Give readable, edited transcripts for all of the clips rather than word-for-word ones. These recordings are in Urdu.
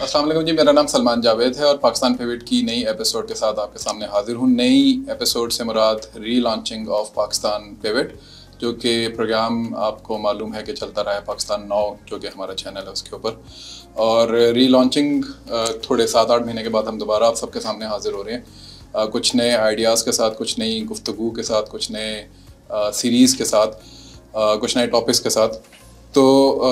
अस्सलाम वालेकुम जी, मेरा नाम सलमान जावेद है और पाकिस्तान पिवट की नई एपिसोड के साथ आपके सामने हाजिर हूँ। नई एपिसोड से मुराद री लॉन्चिंग ऑफ पाकिस्तान पिवट, जो कि प्रोग्राम आपको मालूम है कि चलता रहा है पाकिस्तान नाउ, जो कि हमारा चैनल है उसके ऊपर। और री लॉन्चिंग थोड़े 7-8 महीने के बाद हम दोबारा आप सबके सामने हाजिर हो रहे हैं, कुछ नए आइडियाज़ के साथ, कुछ नई गुफ्तगू के साथ, कुछ नए सीरीज़ के साथ, कुछ नए टॉपिक्स के साथ। तो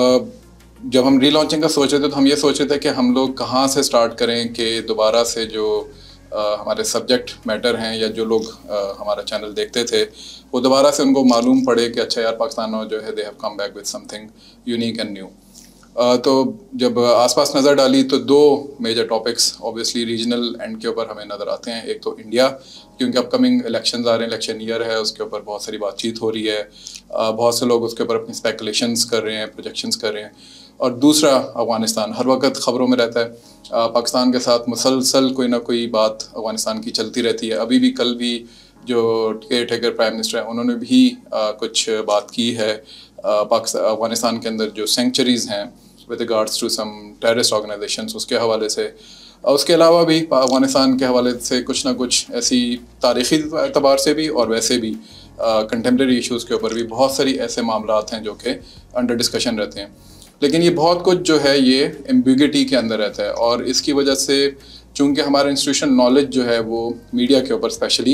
जब हम री लॉन्चिंग का सोच रहे थे तो हम ये सोच रहे थे कि हम लोग कहाँ से स्टार्ट करें कि दोबारा से जो हमारे सब्जेक्ट मैटर हैं या जो लोग हमारा चैनल देखते थे वो दोबारा से उनको मालूम पड़े कि अच्छा यार, पाकिस्तान जो है they have come back with something unique and new. तो जब आसपास नज़र डाली तो 2 major topics obviously regional and के ऊपर हमें नज़र आते हैं। एक तो इंडिया, क्योंकि अपकमिंग इलेक्शंस आ रहे हैं, इलेक्शन ईयर है, उसके ऊपर बहुत सारी बातचीत हो रही है, बहुत से लोग उसके ऊपर अपनी स्पेकुलेशंस कर रहे हैं, प्रोजेक्शंस कर रहे हैं। और दूसरा अफ़गानिस्तान हर वक्त ख़बरों में रहता है। पाकिस्तान के साथ मुसलसल कोई ना कोई बात अफ़गानिस्तान की चलती रहती है। अभी भी कल भी जो केयर टेकर प्राइम मिनिस्टर हैं उन्होंने भी कुछ बात की है अफ़गानिस्तान के अंदर जो सेंचुरीज़ हैं with regards to some terrorist organisations, उसके हवाले से। उसके अलावा भी अफ़गानिस्तान के हवाले से कुछ ना कुछ ऐसी तारीख़ी एतबार से भी और वैसे भी कंटेम्प्रेरी इशूज़ के ऊपर भी बहुत सारी ऐसे मामलात हैं जो कि अंडर डिस्कशन रहते हैं। लेकिन ये बहुत कुछ जो है ये एम्बिग्यूटी के अंदर रहता है, और इसकी वजह से चूँकि हमारा इंस्टीट्यूशन नॉलेज जो है वो मीडिया के ऊपर स्पेशली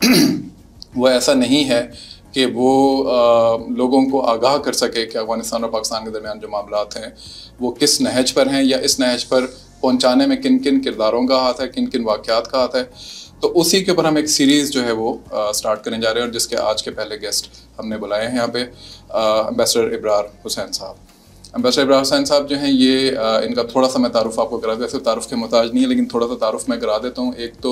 वो ऐसा नहीं है कि वो लोगों को आगाह कर सके कि अफ़गानिस्तान और पाकिस्तान के दरमियान जो मामलात हैं वो किस नहज पर हैं, या इस नहज पर पहुंचाने में किन किन किरदारों का हाथ है, किन किन वाक़यात का हाथ है। तो उसी के ऊपर हम एक सीरीज़ जो है वो स्टार्ट करने जा रहे हैं, और जिसके आज के पहले गेस्ट हमने बुलाए हैं यहाँ पे एम्बेसडर इब्रार हुसैन साहब। एम्बेसडर इब्रार हुसैन साहब जो हैं ये इनका थोड़ा सा मैं तारुफ आपको करा दूँ, वैसे तारुफ के मोहताज नहीं है लेकिन थोड़ा सा तारुफ मैं करा देता हूँ। एक तो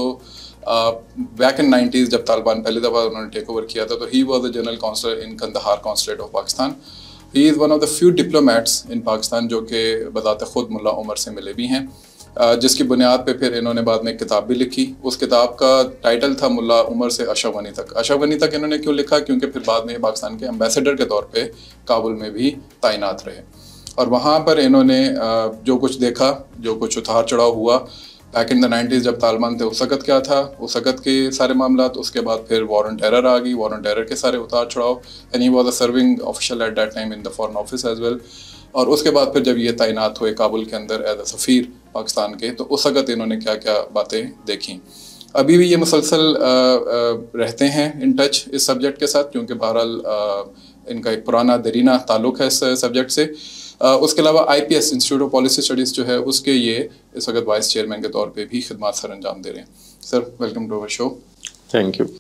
बैक इन 90s जब तालिबान पहली दफ़ा उन्होंने टेक ओवर किया था तो he was the general counsellor in Kandahar consulate of Pakistan. He is one of the few diplomats in Pakistan जो कि बज़ात ख़ुद मुल्ला उमर से मिले भी हैं, जिसकी बुनियाद पे फिर इन्होंने बाद में एक किताब भी लिखी। उस किताब का टाइटल था मुल्ला उमर से अशरफ गनी तक। अशरफ गनी तक इन्होंने क्यों लिखा? क्योंकि फिर बाद में पाकिस्तान के एम्बेसडर के तौर पे काबुल में भी तैनात रहे, और वहाँ पर इन्होंने जो कुछ देखा, जो कुछ उतार चढ़ाव हुआ बैक इन द 90s जब तालिबान थे, उस वक़्त क्या था, उस वक़्त के सारे मामलात। उसके बाद फिर वॉर ऑन टेरर आ गई, वॉर ऑन टेरर के सारे उतार चढ़ाव, and he was a serving official at that time in the foreign office as well. और उसके बाद फिर जब ये तैनात हुए काबुल के अंदर एज अ सफ़ीर पाकिस्तान के, तो उस वक़्त इन्होंने क्या क्या बातें देखी। अभी भी ये मुसलसल रहते हैं इन टच इस सब्जेक्ट के साथ, क्योंकि बहरहाल इनका एक पुराना दरीना ताल्लुक़ है इस सब्जेक्ट से। उसके अलावा IPS institute of policy studies जो है उसके ये इस वक्त वाइस चेयरमैन के तौर पे भी खिदमत सर अंजाम दे रहे हैं। Sir welcome to our show. Thank you.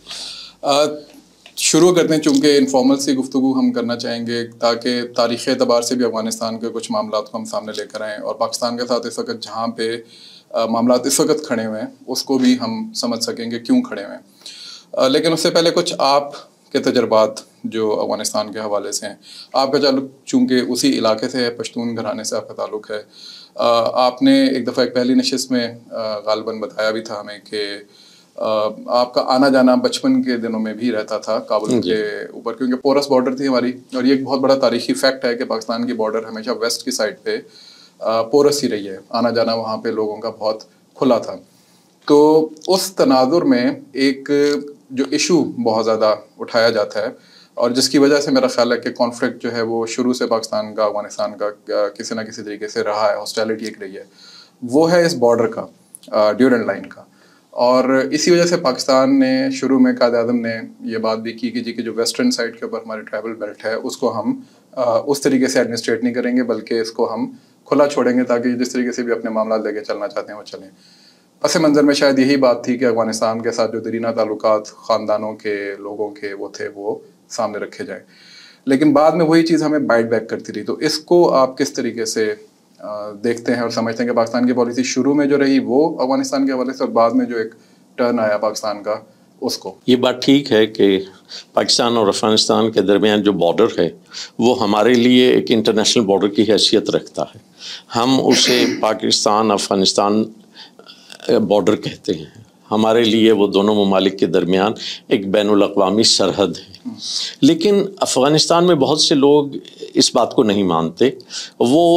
शुरू करते हैं, चूँकि इनफॉर्मल सी गुफ्तगू हम करना चाहेंगे ताकि तारीख़ी एतबार से भी अफ़गानिस्तान के कुछ मामलात को हम सामने लेकर आएँ, और पाकिस्तान के साथ इस वक्त जहाँ पे मामलात इस वक्त खड़े हुए हैं उसको भी हम समझ सकेंगे क्यों खड़े हुए हैं। लेकिन उससे पहले कुछ आप के तजर्बात जो अफ़गानिस्तान के हवाले से हैं। आपका ताल्लुक चूँकि उसी इलाके से है, पश्तून घराने से आपका ताल्लुक है। आपने एक दफ़ा एक पहली नशिस्त में गालिबन बताया भी था हमें कि आपका आना जाना बचपन के दिनों में भी रहता था काबुल के ऊपर, क्योंकि पोरस बॉर्डर थी हमारी, और ये एक बहुत बड़ा तारीख़ी फैक्ट है कि पाकिस्तान की बॉर्डर हमेशा वेस्ट की साइड पे पोरस ही रही है। आना जाना वहाँ पे लोगों का बहुत खुला था। तो उस तनाजुर में एक जो इशू बहुत ज़्यादा उठाया जाता है, और जिसकी वजह से मेरा ख्याल है कि कॉन्फ्लिक्ट जो है वो शुरू से पाकिस्तान का अफ़गानिस्तान का किसी ना किसी तरीके से रहा है, हॉस्टिलिटी एक रही है, वो है इस बॉर्डर का, ड्यूरेंट लाइन का। और इसी वजह से पाकिस्तान ने शुरू में कायद-ए-आज़म ने ये बात भी की कि जी कि जो वेस्टर्न साइड के ऊपर हमारी ट्राइबल बेल्ट है उसको हम उस तरीके से एडमिनिस्ट्रेट नहीं करेंगे, बल्कि इसको हम खुला छोड़ेंगे ताकि जिस तरीके से भी अपने मामला लेके चलना चाहते हैं वो चलें। पस मंज़र में शायद यही बात थी कि अफ़गानिस्तान के साथ जो दरीना ताल्लुकात ख़ानदानों के लोगों के वो थे वो सामने रखे जाएँ, लेकिन बाद में वही चीज़ हमें बाइट बैक करती रही। तो इसको आप किस तरीके से देखते हैं और समझते हैं कि पाकिस्तान की पॉलिसी शुरू में जो रही वो अफ़गानिस्तान के हवाले से, और बाद में जो एक टर्न आया पाकिस्तान का उसको? ये बात ठीक है कि पाकिस्तान और अफ़गानिस्तान के दरमियान जो बॉर्डर है वो हमारे लिए एक इंटरनेशनल बॉर्डर की हैसियत रखता है। हम उसे पाकिस्तान अफ़गानिस्तान बॉर्डर कहते हैं। हमारे लिए वो दोनों ममालिक के दरमियान एक बैनुल-अक़वामी सरहद है। लेकिन अफ़गानिस्तान में बहुत से लोग इस बात को नहीं मानते। वो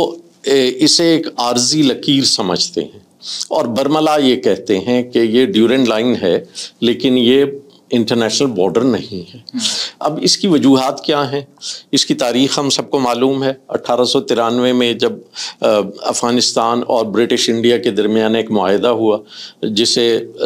اسے ایک عارضی لکیر سمجھتے ہیں، اور برملا یہ کہتے ہیں کہ یہ ڈیورنڈ لائن ہے لیکن یہ انٹرنیشنل بارڈر نہیں ہے۔ اب اس کی وجوہات کیا ہیں؟ اس کی تاریخ ہم سب کو معلوم ہے۔ 1893 میں جب افغانستان اور برٹش انڈیا کے درمیان ایک معاہدہ ہوا جسے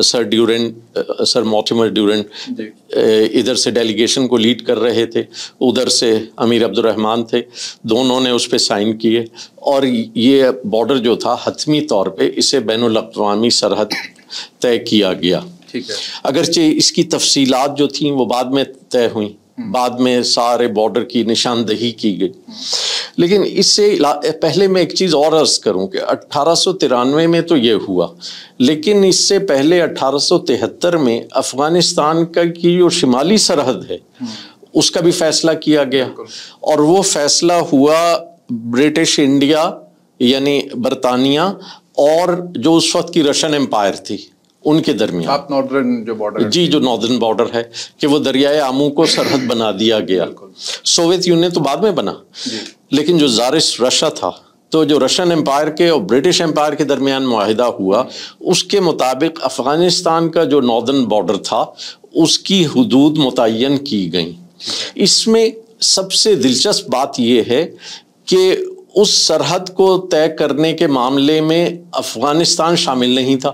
سر مورٹیمر ڈیورنڈ ادھر سے ڈیلیگیشن کو لیڈ کر رہے تھے، ادھر سے امیر عبد الرحمن تھے، دونوں نے اس پہ سائن کیے، اور یہ بارڈر جو تھا حتمی طور پہ اسے بین الاقوامی سرحد طے کیا گیا۔ اگرچہ اس کی تفصیلات جو تھیں وہ بعد میں طے ہوئیں، بعد میں سارے بارڈر کی نشاندہی کی گئی، لیکن اس سے پہلے میں ایک چیز اور عرض کروں کہ 1893 میں تو یہ ہوا، لیکن اس سے پہلے 1873 میں افغانستان کی جو شمالی سرحد ہے اس کا بھی فیصلہ کیا گیا، اور وہ فیصلہ ہوا برٹش انڈیا یعنی برطانیہ اور جو اس وقت کی رشین امپائر تھی ان کے درمیان۔ آپ ناردرن جو بارڈر، جی جو ناردرن بارڈر ہے، کہ وہ دریائے آمو کو سرحد بنا دیا گیا۔ سوویت یونین تو بعد میں بنا، لیکن جو زارس رشیا تھا، تو جو رشین امپائر کے اور برٹش امپائر کے درمیان معاہدہ ہوا، اس کے مطابق افغانستان کا جو ناردرن بارڈر تھا اس کی حدود متعین کی گئیں۔ اس میں سب سے دلچسپ بات یہ ہے کہ اس سرحد کو طے کرنے کے معاملے میں افغانستان شامل نہیں تھا،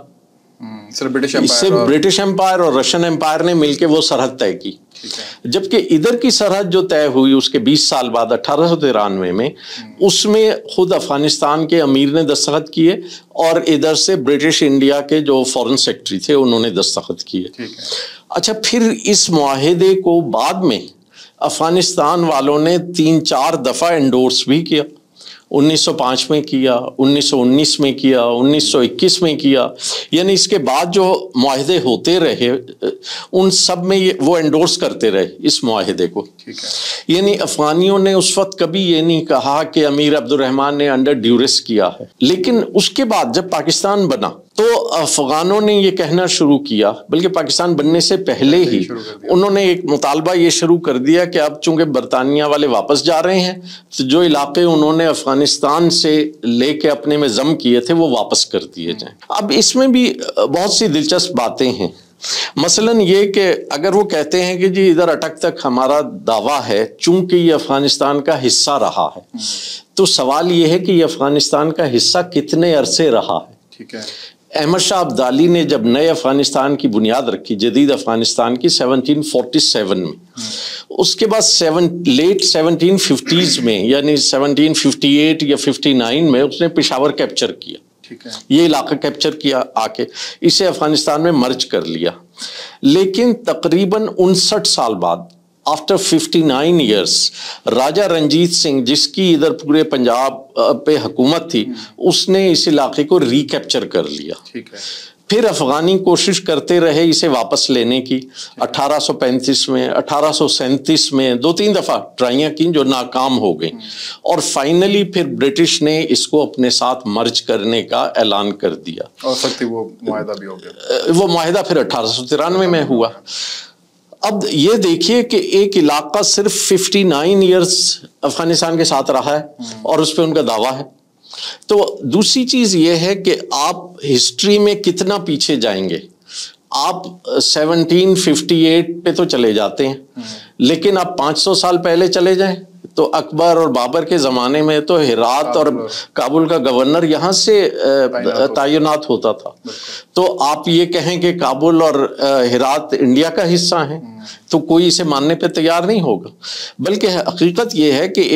صرف برٹش امپائر اور رشین امپائر نے مل کے وہ سرحد طے کی، جبکہ ادھر کی سرحد جو طے ہوئی اس کے 20 سال بعد 1893 میں، اس میں خود افغانستان کے امیر نے دستخط کیے اور ادھر سے برٹش انڈیا کے جو فورن سیکرٹری تھے انہوں نے دستخط کیے۔ اچھا، پھر اس معاہدے کو بعد میں افغانستان والوں نے 3-4 دفعہ انڈورس بھی کیا، 1905 میں کیا، 1919 میں کیا، 1921 میں کیا، یعنی اس کے بعد جو معاہدے ہوتے رہے ان سب میں وہ انڈورس کرتے رہے اس معاہدے کو۔ یعنی افغانیوں نے اس وقت کبھی یہ نہیں کہا کہ امیر عبد الرحمن نے انڈر ڈیورس کیا ہے، لیکن اس کے بعد جب پاکستان بنا تو افغانوں نے یہ کہنا شروع کیا، بلکہ پاکستان بننے سے پہلے ہی انہوں نے ایک مطالبہ یہ شروع کر دیا کہ اب چونکہ برطانیہ والے واپس جا رہے ہیں تو جو علاقے انہوں نے افغانستان سے لے کے اپنے میں ضم کیے تھے وہ واپس کر دیے جائیں۔ اب اس میں بھی بہت سی دلچسپ باتیں ہیں، مثلاً یہ کہ اگر وہ کہتے ہیں کہ جی ادھر اٹک تک ہمارا دعویٰ ہے چونکہ یہ افغانستان کا حصہ رہا ہے، تو سوال یہ ہے کہ یہ افغانستان کا حصہ کتنے عرصے رہا ہے۔ احمد شاہ ابدالی نے جب نئے افغانستان کی بنیاد رکھی، جدید افغانستان کی 1747 میں، اس کے بعد لیٹ 1750s میں یعنی 1758 یا 59 میں اس نے پشاور کیپچر کیا، یہ علاقہ کیپچر کیا، آ کے اسے افغانستان میں مرج کر لیا، لیکن تقریباً 59 سال بعد آفٹر 59 ایئرس راجہ رنجیت سنگھ جس کی ادھر پورے پنجاب پہ حکومت تھی، اس نے اس علاقے کو ری کیپچر کر لیا۔ پھر افغانی کوشش کرتے رہے اسے واپس لینے کی، 1835 میں، 1837 میں 2-3 دفعہ ٹرائیاں کی جو ناکام ہو گئیں، اور فائنلی پھر برٹش نے اس کو اپنے ساتھ مرج کرنے کا اعلان کر دیا، اور سکتی وہ معاہدہ بھی ہو گیا۔ وہ معاہدہ پھر 1893 میں ہوا۔ اب یہ دیکھیے کہ ایک علاقہ صرف 59 ایئرس افغانستان کے ساتھ رہا ہے اور اس پہ ان کا دعویٰ ہے۔ تو دوسری چیز یہ ہے کہ آپ ہسٹری میں کتنا پیچھے جائیں گے، آپ 1758 پہ تو چلے جاتے ہیں، لیکن آپ 500 سال پہلے چلے جائیں تو اکبر اور بابر کے زمانے میں تو ہرات اور کابل کا گورنر یہاں سے تعینات ہوتا تھا، تو آپ یہ کہیں کہ کابل اور ہرات انڈیا کا حصہ ہیں تو کوئی اسے ماننے پہ تیار نہیں ہوگا، بلکہ حقیقت یہ ہے کہ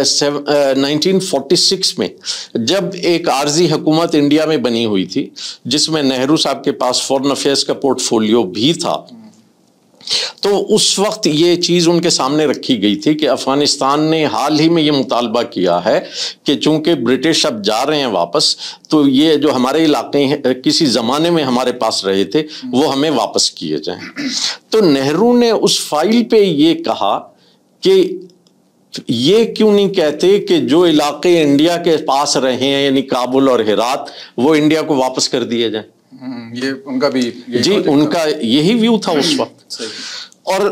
1946 میں جب ایک عارضی حکومت انڈیا میں بنی ہوئی تھی جس میں نہرو صاحب کے پاس فورن افیئرز کا پورٹ فولیو بھی تھا، تو اس وقت یہ چیز ان کے سامنے رکھی گئی تھی کہ افغانستان نے حال ہی میں یہ مطالبہ کیا ہے کہ چونکہ برٹش اب جا رہے ہیں واپس تو یہ جو ہمارے علاقے ہیں کسی زمانے میں ہمارے پاس رہے تھے وہ ہمیں واپس کیے جائیں۔ تو نہرو نے اس فائل پہ یہ کہا کہ یہ کیوں نہیں کہتے کہ جو علاقے انڈیا کے پاس رہے ہیں یعنی کابل اور ہرات وہ انڈیا کو واپس کر دیے جائیں۔ یہ ان کا بھی جی ان کا یہی ویو تھا اس وقت۔ اور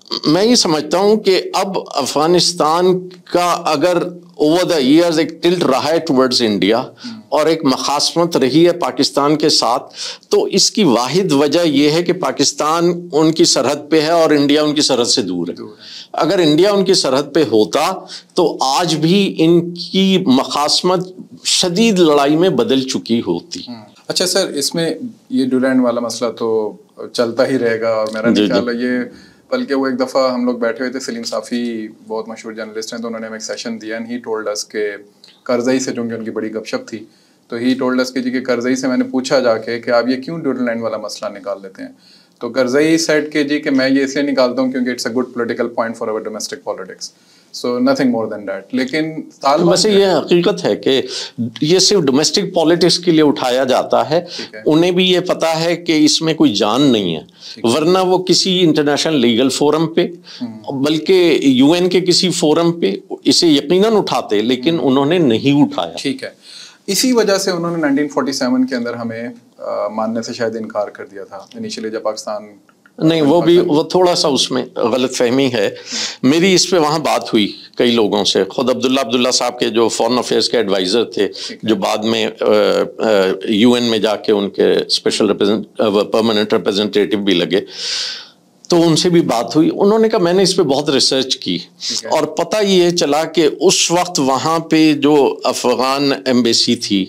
میں یہ سمجھتا ہوں کہ اب افغانستان کا اگر اوور دا ایئرز ایک ٹلٹ رہا ہے ٹورڈز انڈیا اور ایک مخاصمت رہی ہے پاکستان کے ساتھ، تو اس کی واحد وجہ یہ ہے کہ پاکستان ان کی سرحد پہ ہے اور انڈیا ان کی سرحد سے دور ہے. اگر انڈیا ان کی سرحد پہ ہوتا تو آج بھی ان کی مخاصمت شدید لڑائی میں بدل چکی ہوتی. اچھا سر، اس میں یہ ڈورینڈ والا مسئلہ تو چلتا ہی رہے گا، اور میرا خیال ہے یہ، بلکہ وہ ایک دفعہ ہم لوگ بیٹھے ہوئے تھے، سلیم صافی بہت مشہور جرنلسٹ ہیں، تو انہوں نے ہمیں ایک سیشن دیا، اینڈ ہی ٹولڈ اس کہ کرزئی سے، چونکہ ان کی بڑی گپ شپ تھی، تو ہی ٹولڈ اس کہ کرزئی سے میں نے پوچھا جا کے کہ آپ یہ کیوں ڈورینڈ والا مسئلہ نکال لیتے ہیں، تو کرزئی سیڈ کہ میں یہ اس لیے نکالتا ہوں کیونکہ it's a good political point for our domestic politics, so nothing more than that. لیکن ویسے یہ حقیقت ہے کہ یہ صرف ڈومیسٹک پالیٹکس کے لیے اٹھایا جاتا ہے، انہیں بھی یہ پتا ہے کہ اس میں کوئی جان نہیں ہے، ورنہ وہ کسی انٹرنیشنل لیگل فورم پہ، بلکہ یو این کے کسی فورم پہ اسے یقیناً اٹھاتے، لیکن انہوں نے نہیں اٹھایا. ٹھیک ہے، اسی وجہ سے انہوں نے 1947 کے اندر ہمیں ماننے سے شاید انکار کر دیا تھا انیشلی جب پاکستان. نہیں، وہ تھوڑا سا اس میں غلط فہمی ہے. میری اس پہ وہاں بات ہوئی کئی لوگوں سے، خود عبداللہ صاحب کے جو فورن افیئرس کے ایڈوائزر تھے، جو بعد میں یو این میں جا کے ان کے اسپیشل پرماننٹ ریپرزنٹیٹیو بھی لگے، تو ان سے بھی بات ہوئی. انہوں نے کہا میں نے اس پہ بہت ریسرچ کی، اور پتہ یہ چلا کہ اس وقت وہاں پہ جو افغان ایمبیسی تھی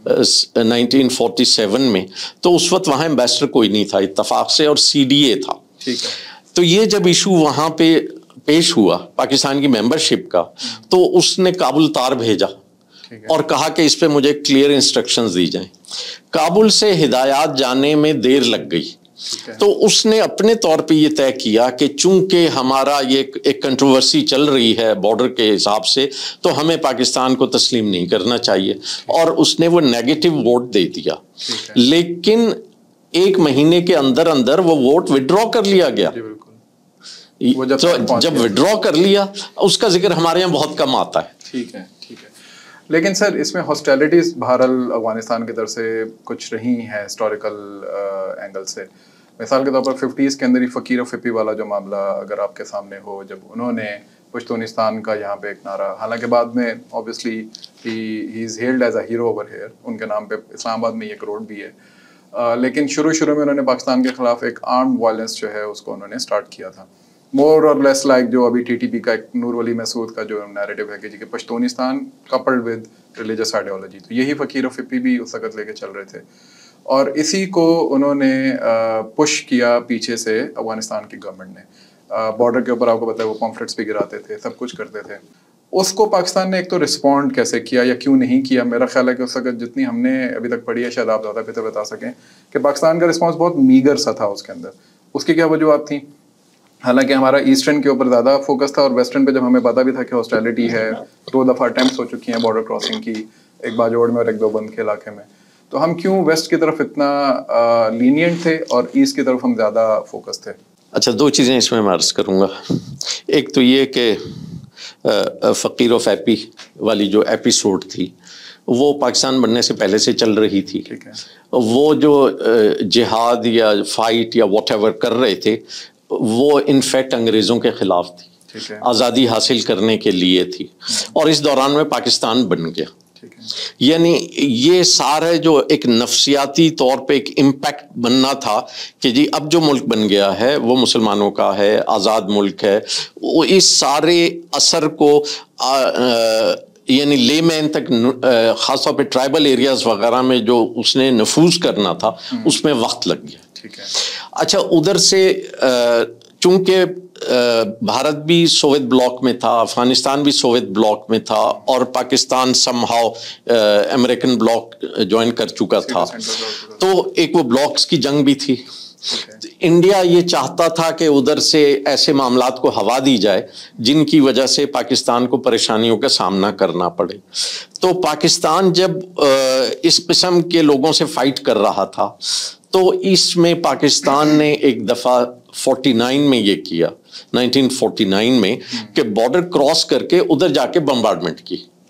1947 میں، تو اس وقت وہاں ایمبیسڈر کوئی نہیں تھا اتفاق سے، اور سی ڈی اے تھا. تو یہ جب ایشو وہاں پہ پیش ہوا پاکستان کی ممبرشپ کا، تو اس نے کابل تار بھیجا اور کہا کہ اس پہ مجھے کلیئر انسٹرکشنز دی جائیں. کابل سے ہدایات جانے میں دیر لگ گئی، تو اس نے اپنے طور پہ یہ طے کیا کہ چونکہ ہمارا یہ ایک کنٹروورسی چل رہی ہے بارڈر کے حساب سے، تو ہمیں پاکستان کو تسلیم نہیں کرنا چاہیے، اور اس نے وہ نیگیٹو ووٹ دے دیا. لیکن ایک مہینے کے اندر وہ ووٹ وڈرا کر لیا گیا. جب وڈرا کر لیا، اس کا ذکر ہمارے یہاں بہت کم آتا ہے. ٹھیک ہے. لیکن سر اس میں ہاسٹیلٹیز بہرحال افغانستان کی طرف سے کچھ رہی ہیں ہسٹوریکل اینگل سے. مثال کے طور پر 50s کے اندر ہی فقیر و فپی والا جو معاملہ اگر آپ کے سامنے ہو، جب انہوں نے پشتونستان کا یہاں پہ ایک نعرہ، حالانکہ بعد میں obviously he is held as a hero over here, ان کے نام پہ اسلام آباد میں ایک روڈ بھی ہے، لیکن شروع میں انہوں نے پاکستان کے خلاف ایک آرمڈ وائلنس جو ہے اس کو انہوں نے اسٹارٹ کیا تھا، مور اور لیس لائک جو ابھی TTP کا ایک نور ولی مسعود کا جو نیریٹو ہے کہ Pashtunistan coupled with religious ideology, تو یہی فقیر و فپی بھی اس وقت لے کے چل رہے تھے، اور اسی کو انہوں نے پش کیا پیچھے سے افغانستان کی گورنمنٹ نے. بارڈر کے اوپر آپ کو پتا ہے وہ پمفلٹس بھی گراتے تھے، سب کچھ کرتے تھے. اس کو پاکستان نے ایک تو رسپونڈ کیسے کیا یا کیوں نہیں کیا؟ میرا خیال ہے کہ اس وقت جتنی ہم نے ابھی تک پڑھی ہے، شاید آپ زیادہ بہتر بتا سکیں کہ پاکستان کا رسپانس بہت میگر سا تھا اس کے اندر. اس کی کیا وجوہات تھیں؟ حالانکہ ہمارا ایسٹرن کے اوپر زیادہ فوکس تھا، اور ویسٹرن پہ جب ہمیں پتا بھی تھا کہ ہاسٹیلٹی ہے، 2 دفعہ اٹیمپٹس ہو چکی ہیں بارڈر کراسنگ کی، ایک باجوڑ میں اور ایک دیوبند کے علاقے میں، تو ہم کیوں ویسٹ کی طرف اتنا لینینٹ تھے اور ایسٹ کی طرف ہم زیادہ فوکس تھے؟ اچھا، 2 چیزیں اس میں عرض کروں گا. ایک تو یہ کہ فقیر و فیپی والی جو ایپیسوڈ تھی وہ پاکستان بننے سے پہلے سے چل رہی تھی. وہ جو جہاد یا فائٹ یا واٹ ایور کر رہے تھے، وہ انفیکٹ انگریزوں کے خلاف تھی، آزادی حاصل کرنے کے لیے تھی، اور اس دوران میں پاکستان بن گیا. یعنی یہ سارے جو ایک نفسیاتی طور پہ ایک امپیکٹ بننا تھا کہ جی اب جو ملک بن گیا ہے وہ مسلمانوں کا ہے، آزاد ملک ہے، وہ اس سارے اثر کو یعنی لے مین تک، خاص طور پہ ٹرائبل ایریاز وغیرہ میں جو اس نے نفوذ کرنا تھا، اس میں وقت لگ گیا. اچھا، ادھر سے چونکہ بھارت بھی سوویت بلاک میں تھا، افغانستان بھی سوویت بلاک میں تھا، اور Pakistan somehow American bloc join کر چکا تھا، تو ایک وہ بلاکس کی جنگ بھی تھی. انڈیا یہ چاہتا تھا کہ ادھر سے ایسے معاملات کو ہوا دی جائے جن کی وجہ سے پاکستان کو پریشانیوں کا سامنا کرنا پڑے. تو پاکستان جب اس قسم کے لوگوں سے فائٹ کر رہا تھا، تو اس میں پاکستان نے ایک دفعہ 49 میں یہ کیا، 1949 میں، کہ بارڈر کراس کر کے ادھر جا کے بمبارڈمنٹ کی.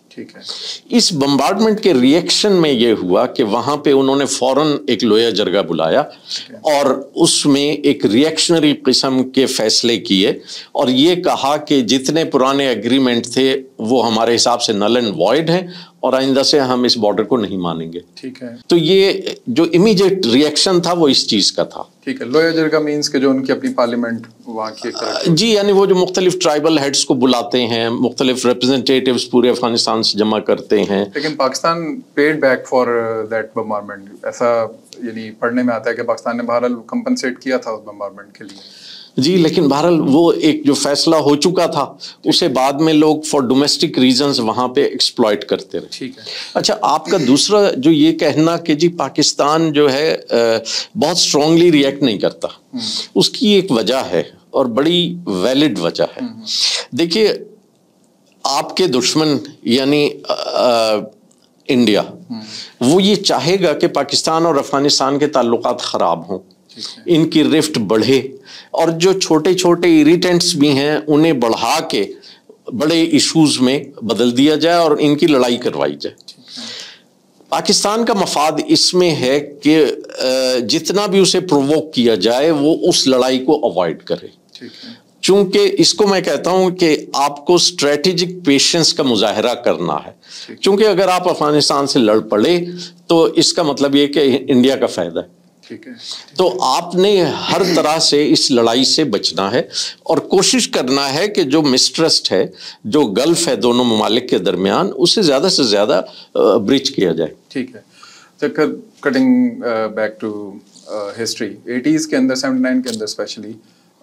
ٹھیک ہے. اس بمبارڈمنٹ کے ریئیکشن میں یہ ہوا کہ وہاں پہ انہوں نے فوراً ایک لویا جرگہ بلایا اور اس میں ایک ریئیکشنری قسم کے فیصلے کیے اور یہ کہا کہ جتنے پرانے ایگریمنٹ تھے وہ ہمارے حساب سے نل اینڈ وائڈ ہیں اور آئندہ سے ہم اس بارڈر کو نہیں مانیں گے. ٹھیک ہے. تو یہ جو امیڈیٹ ریئیکشن تھا وہ اس چیز کا تھا. ٹھیک ہے. لویا جرگہ مینس کہ جو ان کی اپنی پارلیمنٹ وہاں کی ایک طرح جی یعنی وہ جو مختلف ٹرائبل ہیڈز کو بلاتے ہیں, مختلف ریپرزنٹیٹیوز پورے افغانستان سے جمع کرتے ہیں. لیکن Pakistan paid back for that bombardment, ایسا یعنی پڑھنے میں آتا ہے کہ پاکستان نے بہرحال کمپنسیٹ کیا تھا اس بمبارڈمنٹ کے لیے. جی لیکن بہرحال وہ ایک جو فیصلہ ہو چکا تھا اسے بعد میں لوگ فار ڈومیسٹک ریزنز وہاں پہ ایکسپلائٹ کرتے رہے. ٹھیک ہے. اچھا آپ کا دوسرا جو یہ کہنا کہ جی پاکستان جو ہے بہت اسٹرانگلی ریئیکٹ نہیں کرتا, اس کی ایک وجہ ہے اور بڑی ویلڈ وجہ ہے. دیکھیے آپ کے دشمن یعنی انڈیا وہ یہ چاہے گا کہ پاکستان اور افغانستان کے تعلقات خراب ہوں, ان کی رفٹ بڑھے اور جو چھوٹے چھوٹے ایریٹنٹس بھی ہیں انہیں بڑھا کے بڑے ایشوز میں بدل دیا جائے اور ان کی لڑائی کروائی جائے. پاکستان کا مفاد اس میں ہے کہ جتنا بھی اسے پرووک کیا جائے وہ اس لڑائی کو اوائڈ کرے. چونکہ اس کو میں کہتا ہوں کہ آپ کو اسٹریٹجک پیشنس کا مظاہرہ کرنا ہے, چونکہ اگر آپ افغانستان سے لڑ پڑے تو اس کا مطلب یہ کہ انڈیا کا فائدہ ہے. تو آپ نے ہر طرح سے اس لڑائی سے بچنا ہے اور کوشش کرنا ہے کہ جو مسٹرسٹ ہے, جو گلف ہے دونوں ممالک کے درمیان, اسے زیادہ سے زیادہ برج کیا جائے. ٹھیک ہے. Cutting back to history, 80s کے اندر 79 کے اندر اسپیشلی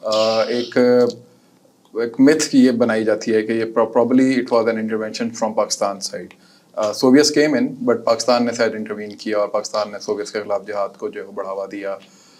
ایک myth یہ بنائی جاتی ہے کہ یہ probably it was an intervention from Pakistan side. Soviets came in but Pakistan نے شاید انٹروین کیا اور پاکستان نے سوویتس کے خلاف جہاد کو جو ہے بڑھاوا دیا.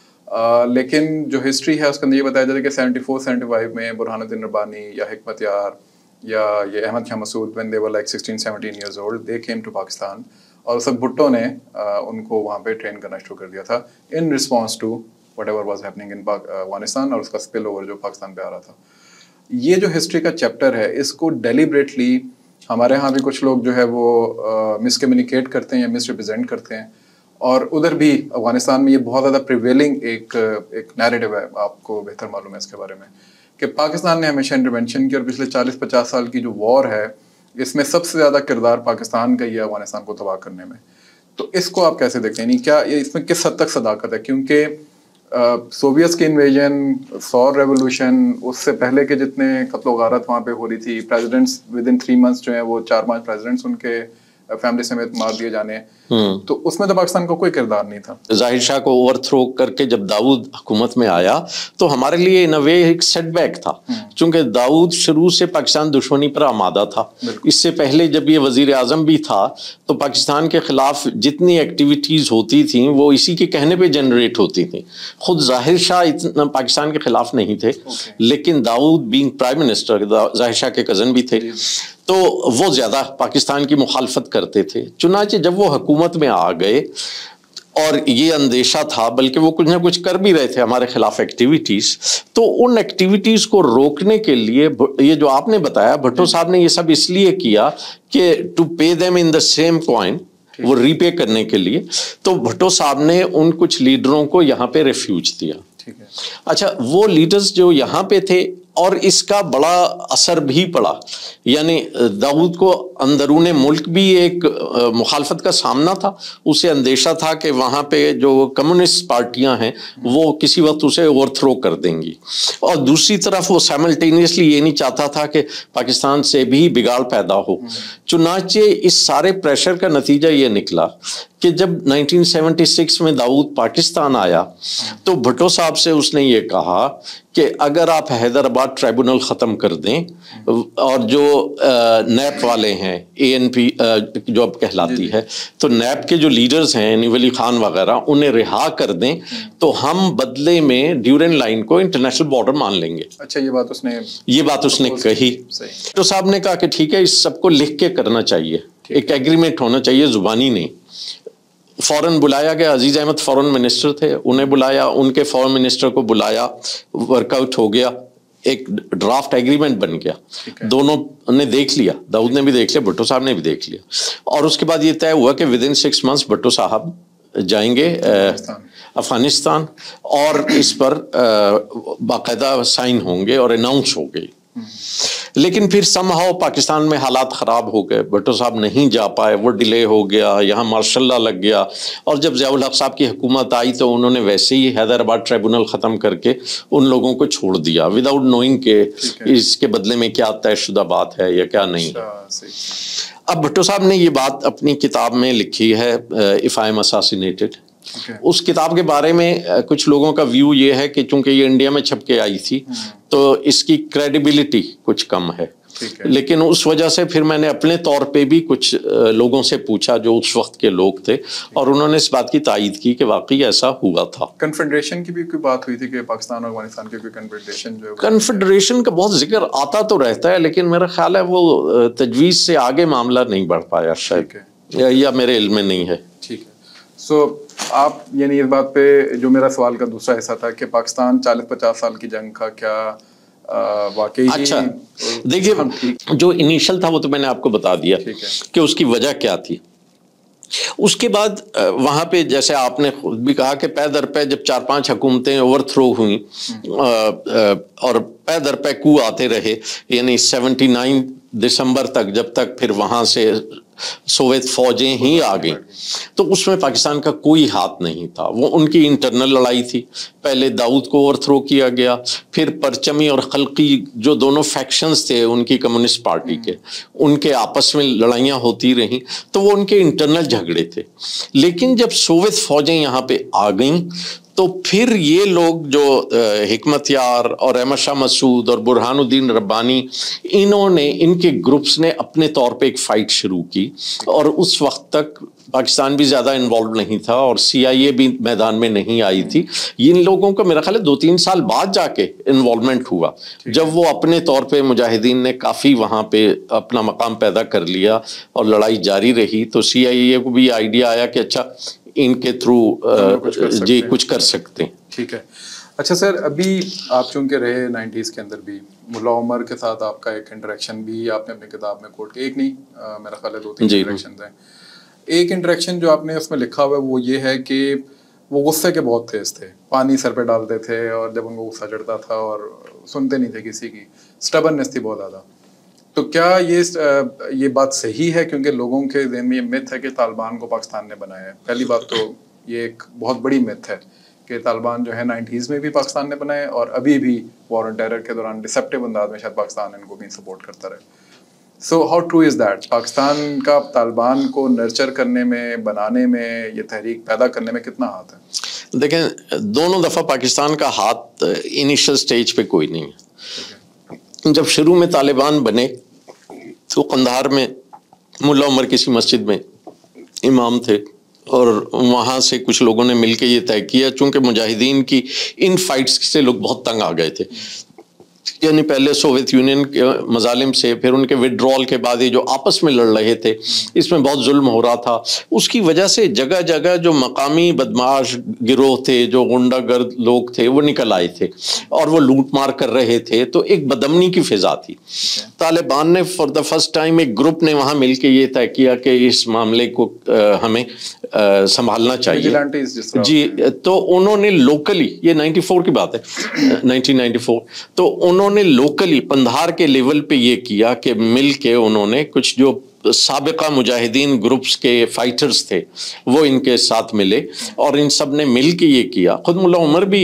لیکن جو ہسٹری ہے اس کے اندر یہ بتایا جاتا ہے کہ 74-75 میں برہان الدین ربانی یا حکمت یار یا یہ احمد شاہ مسعود when they were like 16-17 years old they came to Pakistan اور اس وقت بھٹو نے ان کو وہاں پہ ٹرین کرنا شروع کر دیا تھا in response to whatever was happening in Afghanistan اور اس کا اسپل اوور جو پاکستان پہ آ رہا تھا. یہ جو ہسٹری کا چیپٹر ہے اس کو ڈیلیبریٹلی ہمارے ہاں بھی کچھ لوگ جو ہے وہ مس کمیونیکیٹ کرتے ہیں یا مس ریپرزینٹ کرتے ہیں, اور ادھر بھی افغانستان میں یہ بہت زیادہ پریویلنگ ایک نیریٹو ہے, آپ کو بہتر معلوم ہے اس کے بارے میں, کہ پاکستان نے ہمیشہ انٹرونشن کی اور پچھلے 40-50 سال کی جو وار ہے اس میں سب سے زیادہ کردار پاکستان کا ہی ہے افغانستان کو تباہ کرنے میں. تو اس کو آپ کیسے دیکھتے ہیں, یعنی کیا اس میں کس حد تک صداقت ہے؟ کیونکہ سوویتس کی انویژن, سور ریولوشن, اس سے پہلے کے جتنے قتل و غارت وہاں پہ ہو رہی تھی, پریزیڈنٹس ود ان 3 months جو ہیں وہ 4-5 پریزیڈنٹس ان کے فیملی سمیت مار دیے جانے, تو اس میں تو پاکستان کو کوئی کردار نہیں تھا. ظاہر شاہ کو اوور تھرو کر کے جب داؤد حکومت میں آیا تو ہمارے لیے ان اے وے ایک سیٹ بیک تھا, چونکہ داؤد شروع سے پاکستان دشمنی پر آمادہ تھا. اس سے پہلے جب یہ وزیر اعظم بھی تھا تو پاکستان کے خلاف جتنی ایکٹیویٹیز ہوتی تھیں وہ اسی کے کہنے پہ جنریٹ ہوتی تھیں. خود ظاہر شاہ اتنا پاکستان کے خلاف نہیں تھے, لیکن داؤد بینگ پرائم منسٹر, ظاہر شاہ کے کزن بھی تھے, تو وہ زیادہ پاکستان کی مخالفت کرتے تھے. چنانچہ جب وہ حکومت میں آ گئے اور یہ اندیشہ تھا, بلکہ وہ کچھ نہ کچھ کر بھی رہے تھے ہمارے خلاف ایکٹیویٹیز, تو ان ایکٹیویٹیز کو روکنے کے لیے یہ جو آپ نے بتایا بھٹو صاحب نے یہ سب اس لیے کیا کہ to pay them in the same coin, وہ ری پے کرنے کے لیے, تو بھٹو صاحب نے ان کچھ لیڈروں کو یہاں پہ ریفیوج دیا. اچھا وہ لیڈرز جو یہاں پہ تھے, اور اس کا بڑا اثر بھی پڑا, یعنی داؤد کو اندرون ملک بھی ایک مخالفت کا سامنا تھا, اسے اندیشہ تھا کہ وہاں پہ جو کمیونسٹ پارٹیاں ہیں وہ کسی وقت اسے اوور تھرو کر دیں گی, اور دوسری طرف وہ سائملٹینیسلی یہ نہیں چاہتا تھا کہ پاکستان سے بھی بگاڑ پیدا ہو. چنانچہ اس سارے پریشر کا نتیجہ یہ نکلا کہ جب 1976 میں داؤد پاکستان آیا تو بھٹو صاحب سے اس نے یہ کہا کہ اگر آپ حیدرآباد ٹرائبونل ختم کر دیں اور جو نیپ والے ہیں ANP جو اب کہلاتی ہے, تو نیپ کے جو لیڈرز ہیں نی ولی خان وغیرہ انہیں رہا کر دیں تو ہم بدلے میں ڈیورن لائن کو انٹرنیشنل بارڈر مان لیں گے. اچھا یہ بات اس نے کہی. تو صاحب نے کہا کہ ٹھیک ہے, اس سب کو لکھ کے کرنا چاہیے, ایک ایگریمنٹ ہونا چاہیے, زبانی نہیں. فوراً بلایا گیا, عزیز احمد فوراً منسٹر تھے, انہیں بلایا, ان کے فورن منسٹر کو بلایا, ورک آؤٹ ہو گیا. ایک ڈرافٹ ایگریمنٹ بن گیا, دونوں نے دیکھ لیا, داؤد نے بھی دیکھ لیا, بھٹو صاحب نے بھی دیکھ لیا, اور اس کے بعد یہ طے ہوا کہ ودن 6 months بھٹو صاحب جائیں گے افغانستان, اور اس پر باقاعدہ سائن ہوں گے اور اناؤنس ہو گئی. لیکن پھر سم ہاؤ پاکستان میں حالات خراب ہو گئے, بھٹو صاحب نہیں جا پائے, وہ ڈیلے ہو گیا, یہاں مارشل لا لگ گیا, اور جب ضیاء الحق صاحب کی حکومت آئی تو انہوں نے ویسے ہی حیدرآباد ٹریبونل ختم کر کے ان لوگوں کو چھوڑ دیا وداؤٹ نوئنگ کہ اس کے بدلے میں کیا طے شدہ بات ہے یا کیا نہیں. اب بھٹو صاحب نے یہ بات اپنی کتاب میں لکھی ہے اف آئی ایم اساسینیٹڈ. اس کتاب کے بارے میں کچھ لوگوں کا ویو یہ ہے کہ چونکہ یہ انڈیا میں چھپ کے آئی تھی تو اس کی کریڈیبلٹی کچھ کم ہے, لیکن اس وجہ سے پھر میں نے اپنے طور پہ بھی کچھ لوگوں سے پوچھا جو اس وقت کے لوگ تھے, اور انہوں نے اس بات کی تائید کی کہ واقعی ایسا ہوا تھا. کنفیڈریشن کی بھی کوئی بات ہوئی تھی کہ پاکستان اور افغانستان کی کوئی کنفیڈریشن جو کنفیڈریشن کا بہت ذکر آتا تو رہتا ہے, لیکن میرا خیال ہے وہ تجویز سے آگے معاملہ نہیں بڑھ پایا شاید, یا میرے علم میں نہیں ہے. ٹھیک ہے. سو آپ یعنی اس بات پہ جو میرا سوال کا دوسرا حصہ تھا کہ پاکستان 40-50 سال کی جنگ کا کیا واقعی. اچھا دیکھیے, جو انیشل تھا وہ تو میں نے آپ کو بتا دیا کہ اس کی وجہ کیا تھی. اس کے بعد وہاں پہ جیسے آپ نے خود بھی کہا کہ پے در پے جب 4-5 حکومتیں اوور تھرو ہوئیں اور پے در پے کو آتے رہے, یعنی 79 دسمبر تک, جب تک پھر وہاں سے سوویت فوجیں ہی آ گئیں, تو اس میں پاکستان کا کوئی ہاتھ نہیں تھا. وہ ان کی انٹرنل لڑائی تھی. پہلے داؤد کو اوور تھرو کیا گیا, پھر پرچمی اور خلقی جو دونوں فیکشنز تھے ان کی کمیونسٹ پارٹی کے, ان کے آپس میں لڑائیاں ہوتی رہیں, تو وہ ان کے انٹرنل جھگڑے تھے. لیکن جب سوویت فوجیں یہاں پہ آ گئیں تو پھر یہ لوگ جو حکمت یار اور احمد شاہ مسعود اور برہان الدین ربانی, انہوں نے, ان کے گروپس نے اپنے طور پہ ایک فائٹ شروع کی, اور اس وقت تک پاکستان بھی زیادہ انوالو نہیں تھا اور CIA بھی میدان میں نہیں آئی تھی. ان لوگوں کا میرا خیال ہے 2-3 سال بعد جا کے انوالومنٹ ہوا, جب وہ اپنے طور پہ مجاہدین نے کافی وہاں پہ اپنا مقام پیدا کر لیا اور لڑائی جاری رہی, تو CIA کو بھی آئیڈیا آیا کہ اچھا ان کے تھرو جی کچھ کر سکتے ہیں. ٹھیک ہے. اچھا سر, ابھی آپ چونکہ رہے 90s کے اندر بھی, ملا عمر کے ساتھ آپ کا ایک انٹریکشن بھی آپ نے اپنی کتاب میں کوٹ کیا, ایک نہیں میرا خیال ہے 2-3 انٹریکشنز ہیں. ایک انٹریکشن جو آپ نے اس میں لکھا ہوا ہے وہ یہ ہے کہ وہ غصے کے بہت تیز تھے, پانی سر پہ ڈالتے تھے, اور جب ان کو غصہ چڑھتا تھا اور سنتے نہیں تھے کسی کی, اسٹبرنس تھی بہت زیادہ. تو کیا یہ بات صحیح ہے؟ کیونکہ لوگوں کے ذہن میں یہ مت ہے کہ طالبان کو پاکستان نے بنایا ہے. پہلی بات تو یہ ایک بہت بڑی مت ہے کہ طالبان جو ہے 90s میں بھی پاکستان نے بنائے, اور ابھی بھی وار آن ٹیرر کے دوران ڈسپٹیو انداز میں شاید پاکستان ان کو بھی سپورٹ کرتا رہے. So how true is that? Pakistan کا طالبان کو نرچر کرنے میں, بنانے میں, یہ تحریک پیدا کرنے میں کتنا ہاتھ ہے؟ دیکھیں, دونوں دفعہ پاکستان کا ہاتھ انیشل سٹیج پہ کوئی نہیں ہے. جب شروع میں طالبان بنے تو قندھار میں ملا عمر کسی مسجد میں امام تھے, اور وہاں سے کچھ لوگوں نے مل کے یہ طے کیا, چونکہ مجاہدین کی ان فائٹس سے لوگ بہت تنگ آ گئے تھے, یعنی پہلے سوویت یونین کے مظالم سے, پھر ان کے وڈرال کے بعد یہ جو آپس میں لڑ رہے تھے, اس میں بہت ظلم ہو رہا تھا. اس کی وجہ سے جگہ جگہ جو مقامی بدماش گروہ تھے, جو غنڈہ گرد لوگ تھے, وہ نکل آئے تھے اور وہ لوٹ مار کر رہے تھے. تو ایک بدامنی کی فضا تھی. طالبان نے فار دا فرسٹ ٹائم ایک گروپ نے وہاں مل کے یہ طے کیا کہ اس معاملے کو ہمیں سنبھالنا چاہیے. جی, تو انہوں نے لوکلی, یہ 94 کی بات ہے, 1994, تو انہوں نے لوکلی قندھار کے لیول پہ یہ کیا کہ مل کے انہوں نے کچھ جو سابقہ مجاہدین گروپس کے فائٹرز تھے وہ ان کے ساتھ ملے, اور ان سب نے مل کے یہ کیا. خود ملا عمر بھی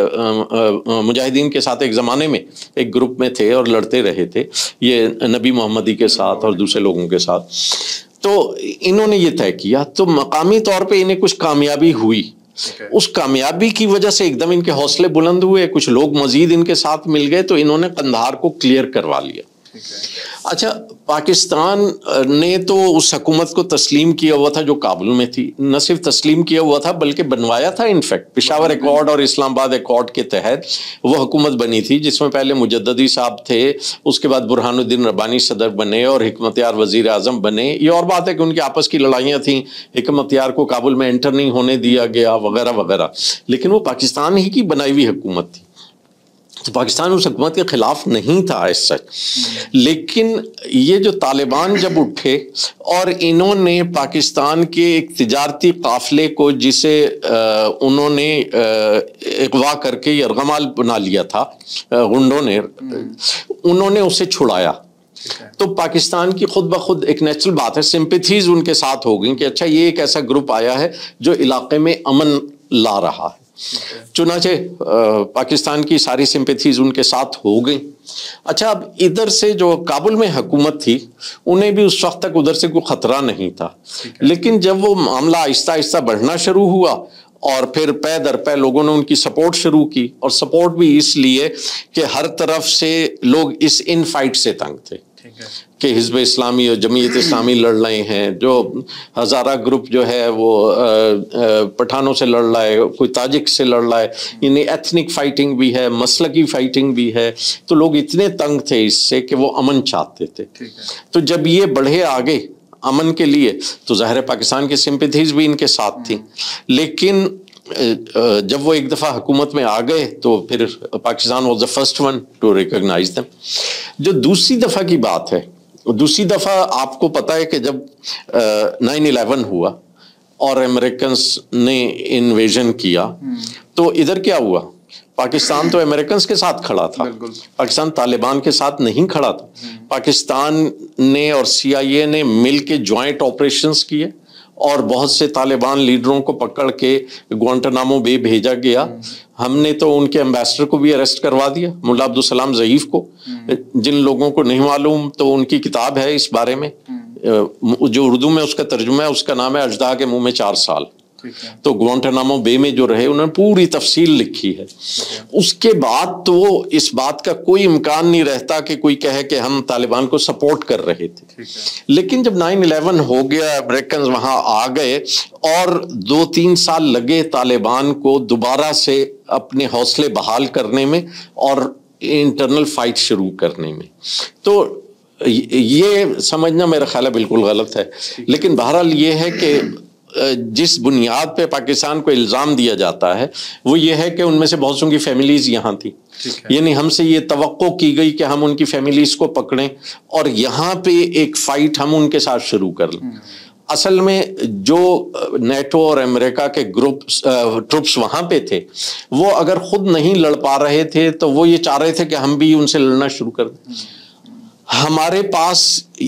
مجاہدین کے ساتھ ایک زمانے میں ایک گروپ میں تھے اور لڑتے رہے تھے, یہ نبی محمدی کے ساتھ اور دوسرے لوگوں کے ساتھ. تو انہوں نے یہ طے کیا, تو مقامی طور پہ انہیں کچھ کامیابی ہوئی. اس کامیابی کی وجہ سے ایک دم ان کے حوصلے بلند ہوئے, کچھ لوگ مزید ان کے ساتھ مل گئے, تو انہوں نے قندھار کو کلیئر کروا لیا. اچھا, پاکستان نے تو اس حکومت کو تسلیم کیا ہوا تھا جو کابل میں تھی, نہ صرف تسلیم کیا ہوا تھا بلکہ بنوایا تھا. انفیکٹ پشاور ایکارڈ اور اسلام آباد ایکارڈ کے تحت وہ حکومت بنی تھی, جس میں پہلے مجددی صاحب تھے, اس کے بعد برہان الدین ربانی صدر بنے اور حکمت یار وزیر اعظم بنے. یہ اور بات ہے کہ ان کی آپس کی لڑائیاں تھیں, حکمت یار کو کابل میں انٹر نہیں ہونے دیا گیا وغیرہ وغیرہ, لیکن وہ پاکستان ہی کی بنائی ہوئی حکومت تھی. تو پاکستان اس حکومت کے خلاف نہیں تھا ایز سچ، لیکن یہ جو طالبان جب اٹھے اور انہوں نے پاکستان کے ایک تجارتی قافلے کو جسے انہوں نے اغوا کر کے یرغمال بنا لیا تھا غنڈوں نے، انہوں نے اسے چھڑایا، تو پاکستان کی خود بخود ایک نیچرل بات ہے، سمپیتھیز ان کے ساتھ ہو گئیں کہ اچھا یہ ایک ایسا گروپ آیا ہے جو علاقے میں امن لا رہا ہے۔ چنانچہ پاکستان کی ساری سمپیتھیز ان کے ساتھ ہو گئیں۔ اچھا، اب ادھر سے جو کابل میں حکومت تھی انہیں بھی اس وقت تک ادھر سے کوئی خطرہ نہیں تھا، لیکن جب وہ معاملہ آہستہ آہستہ بڑھنا شروع ہوا اور پھر پے در پے لوگوں نے ان کی سپورٹ شروع کی، اور سپورٹ بھی اس لیے کہ ہر طرف سے لوگ اس ان فائٹ سے تنگ تھے کہ حزب اسلامی اور جمعیت اسلامی لڑ رہے ہیں، جو ہزارہ گروپ جو ہے وہ پٹھانوں سے لڑ رہا ہے، کوئی تاجک سے لڑ رہا ہے، یعنی ایتھنک فائٹنگ بھی ہے، مسلکی فائٹنگ بھی ہے، تو لوگ اتنے تنگ تھے اس سے کہ وہ امن چاہتے تھے۔ تو جب یہ بڑھے آگے امن کے لیے تو ظاہر پاکستان کی سمپیتھیز بھی ان کے ساتھ تھیں، لیکن جب وہ ایک دفعہ حکومت میں آ گئے تو پھر Pakistan was the first one to recognise them. جو دوسری دفعہ کی بات ہے، دوسری دفعہ آپ کو پتا ہے کہ جب 9/11 ہوا اور امریکنز نے انویژن کیا تو ادھر کیا ہوا؟ پاکستان تو امریکنز کے ساتھ کھڑا تھا، پاکستان طالبان کے ساتھ نہیں کھڑا تھا۔ پاکستان نے اور CIA نے مل کے جوائنٹ آپریشنز کیے اور بہت سے طالبان لیڈروں کو پکڑ کے گوانٹانامو بے بھیجا گیا۔ ہم نے تو ان کے ایمبیسڈر کو بھی اریسٹ کروا دیا، ملا عبدالسلام ضعیف کو۔ جن لوگوں کو نہیں معلوم تو ان کی کتاب ہے اس بارے میں، جو اردو میں اس کا ترجمہ ہے، اس کا نام ہے اژدہا کے منہ میں 4 سال۔ تو گوانٹانامو بے میں جو رہے انہوں نے پوری تفصیل لکھی ہے۔ اس کے بعد تو اس بات کا کوئی امکان نہیں رہتا کہ کوئی کہے کہ ہم طالبان کو سپورٹ کر رہے تھے، لیکن جب 9/11 ہو گیا، امریکنز وہاں آ گئے اور 2-3 سال لگے طالبان کو دوبارہ سے اپنے حوصلے بحال کرنے میں اور انٹرنل فائٹ شروع کرنے میں۔ تو یہ سمجھنا میرا خیال ہے بالکل غلط ہے، لیکن بہرحال یہ ہے کہ جس بنیاد پہ پاکستان کو الزام دیا جاتا ہے وہ یہ ہے کہ ان میں سے بہت سوں کی فیملیز یہاں تھی، یعنی ہم سے یہ توقع کی گئی کہ ہم ان کی فیملیز کو پکڑیں اور یہاں پہ ایک فائٹ ہم ان کے ساتھ شروع کر لیں۔ اصل میں جو نیٹو اور امریکہ کے ٹروپس وہاں پہ تھے وہ اگر خود نہیں لڑ پا رہے تھے تو وہ یہ چاہ رہے تھے کہ ہم بھی ان سے لڑنا شروع کر دیں۔ ہمارے پاس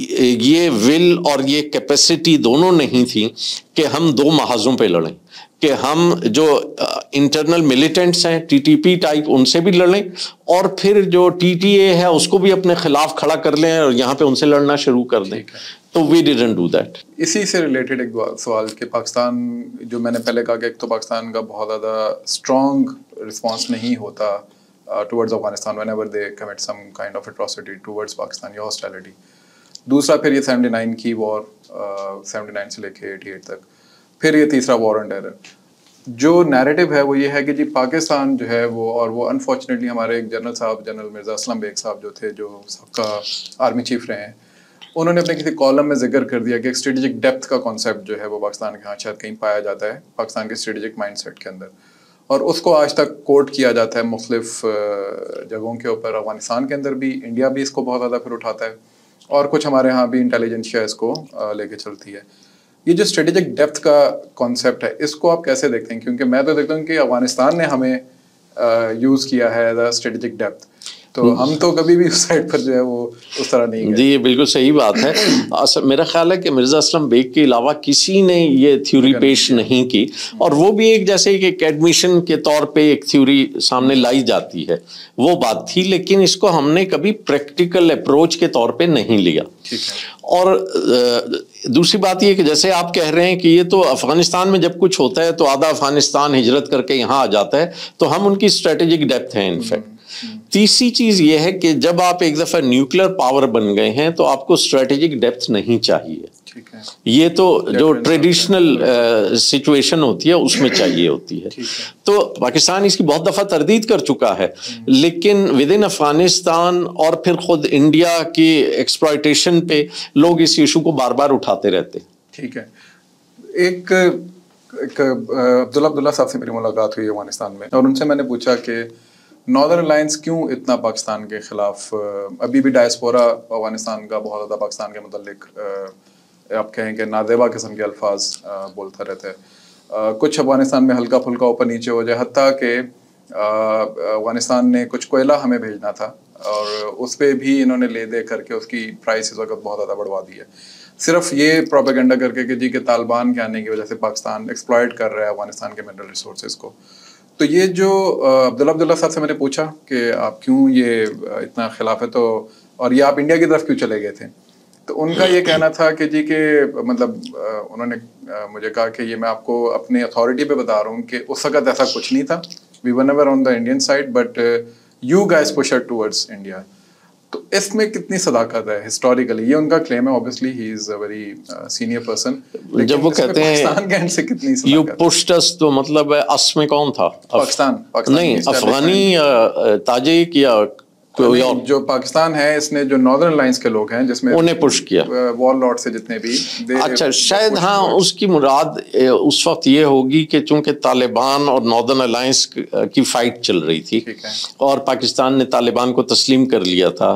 یہ ول اور یہ کیپیسٹی دونوں نہیں تھی کہ ہم 2 محاذوں پہ لڑیں، کہ ہم جو انٹرنل ملیٹنٹس ہیں TTP ٹائپ ان سے بھی لڑیں اور پھر جو TTA ہے اس کو بھی اپنے خلاف کھڑا کر لیں اور یہاں پہ ان سے لڑنا شروع کر دیں۔ تو we didn't do that۔ اسی سے ریلیٹڈ ایک سوال کہ پاکستان، جو میں نے پہلے کہا کہ ایک تو پاکستان کا بہت زیادہ اسٹرانگ رسپانس نہیں ہوتا towards Afghanistan whenever they commit some kind of atrocity towards Pakistan یا hostility۔ دوسرا پھر یہ 79 کی وار، 79 سے لے کے 88 تک، پھر یہ تیسرا وار آن ٹیرر۔ جو نیریٹو ہے وہ یہ ہے کہ جی پاکستان جو ہے وہ، اور وہ انفارچونیٹلی ہمارے ایک جنرل صاحب، جنرل مرزا اسلم بیگ صاحب جو تھے، جو سابقہ آرمی چیف رہے ہیں، انہوں نے اپنے کسی کالم میں ذکر کر دیا کہ ایک اسٹریٹجک ڈیپتھ کا کانسیپٹ جو ہے وہ پاکستان کے ہاں شاید کہیں پایا جاتا ہے، پاکستان کے اسٹریٹجک مائنڈ سیٹ کے اندر، اور اس کو آج تک کوٹ کیا جاتا ہے مختلف جگہوں کے اوپر، افغانستان کے اندر بھی، انڈیا بھی اس کو بہت زیادہ پھر اٹھاتا ہے، اور کچھ ہمارے ہاں بھی انٹیلیجنسیا اس کو لے کے چلتی ہے۔ یہ جو اسٹریٹجک ڈیپتھ کا کانسیپٹ ہے اس کو آپ کیسے دیکھتے ہیں؟ کیونکہ میں تو دیکھتا ہوں کہ افغانستان نے ہمیں یوز کیا ہے ایز اے اسٹریٹجک ڈیپتھ، تو ہم تو کبھی بھی اس سائڈ پر جو ہے وہ اس طرح نہیں گئے۔ جی یہ بالکل صحیح بات ہے۔ میرا خیال ہے کہ مرزا اسلم بیگ کے علاوہ کسی نے یہ تھیوری پیش نہیں کی، اور وہ بھی ایک جیسے کہ ایک ایڈمیشن کے طور پہ ایک تھیوری سامنے لائی جاتی ہے، وہ بات تھی، لیکن اس کو ہم نے کبھی پریکٹیکل اپروچ کے طور پہ نہیں لیا۔ اور دوسری بات یہ کہ جیسے آپ کہہ رہے ہیں کہ یہ تو افغانستان میں جب کچھ ہوتا ہے تو آدھا افغانستان ہجرت کر کے یہاں آ جاتا ہے، تو ہم ان کی اسٹریٹجک ڈیپتھ ہیں انفیکٹ۔ تیسری چیز یہ ہے کہ جب آپ ایک دفعہ نیوکلیر پاور بن گئے ہیں تو آپ کو اسٹریٹجک ڈیپتھ نہیں چاہیے، یہ تو جو ٹریڈیشنل سچویشن ہوتی ہے اس میں چاہیے ہوتی ہے۔ تو پاکستان اس کی بہت دفعہ تردید کر چکا ہے، لیکن ود ان افغانستان اور پھر خود انڈیا کی ایکسپلائٹیشن پہ لوگ اس ایشو کو بار بار اٹھاتے رہتے۔ ٹھیک ہے، ایک عبداللہ صاحب سے میری ملاقات ہوئی افغانستان میں، اور ان سے میں نے پوچھا کہ ناردرن الائنس کیوں اتنا پاکستان کے خلاف ابھی بھی ڈائسپورا افغانستان کا بہت زیادہ پاکستان کے متعلق آپ کہیں کہ نازیبا قسم کے الفاظ بولتا رہتا ہے، کچھ افغانستان میں ہلکا پھلکا اوپر نیچے ہو جائے، حتیٰ کہ افغانستان نے کچھ کوئلہ ہمیں بھیجنا تھا اور اس پہ بھی انہوں نے لے دے کر کے اس کی پرائس اس وقت بہت زیادہ بڑھوا دی ہے، صرف یہ پروپیگنڈا کر کے کہ جی کہ طالبان کے آنے کی وجہ سے پاکستان ایکسپلائٹ کر رہا ہے افغانستان کے منرل ریسورسز کو۔ تو یہ جو عبداللہ صاحب سے میں نے پوچھا کہ آپ کیوں یہ اتنا خلاف ہے، تو اور یہ آپ انڈیا کی طرف کیوں چلے گئے تھے، تو ان کا یہ کہنا تھا کہ جی کہ مطلب انہوں نے مجھے کہا کہ یہ میں آپ کو اپنی اتھارٹی پہ بتا رہا ہوں کہ اس وقت ایسا کچھ نہیں تھا، we were never on the Indian side but you guys pushed towards India۔ تو اس میں کتنی صداقت ہے ہسٹوریکلی، یہ ان کا کلیم ہے، obviously he is a very senior person، جب وہ کہتے ہیں پاکستان کے اینڈ سے کتنی یو صداقت پشٹس، تو مطلب اس میں کون تھا؟ پاکستان نہیں، افغانی تاجک یا کوئی اور؟ جو پاکستان ہے اس نے جو ناردرن الائنس کے لوگ ہیں جس میں انہیں پش کیا، وار لارڈ سے جتنے بھی، اچھا شاید ہاں اس کی مراد اس وقت یہ ہوگی کہ چونکہ طالبان اور ناردرن الائنس کی فائٹ چل رہی تھی اور پاکستان نے طالبان کو تسلیم کر لیا تھا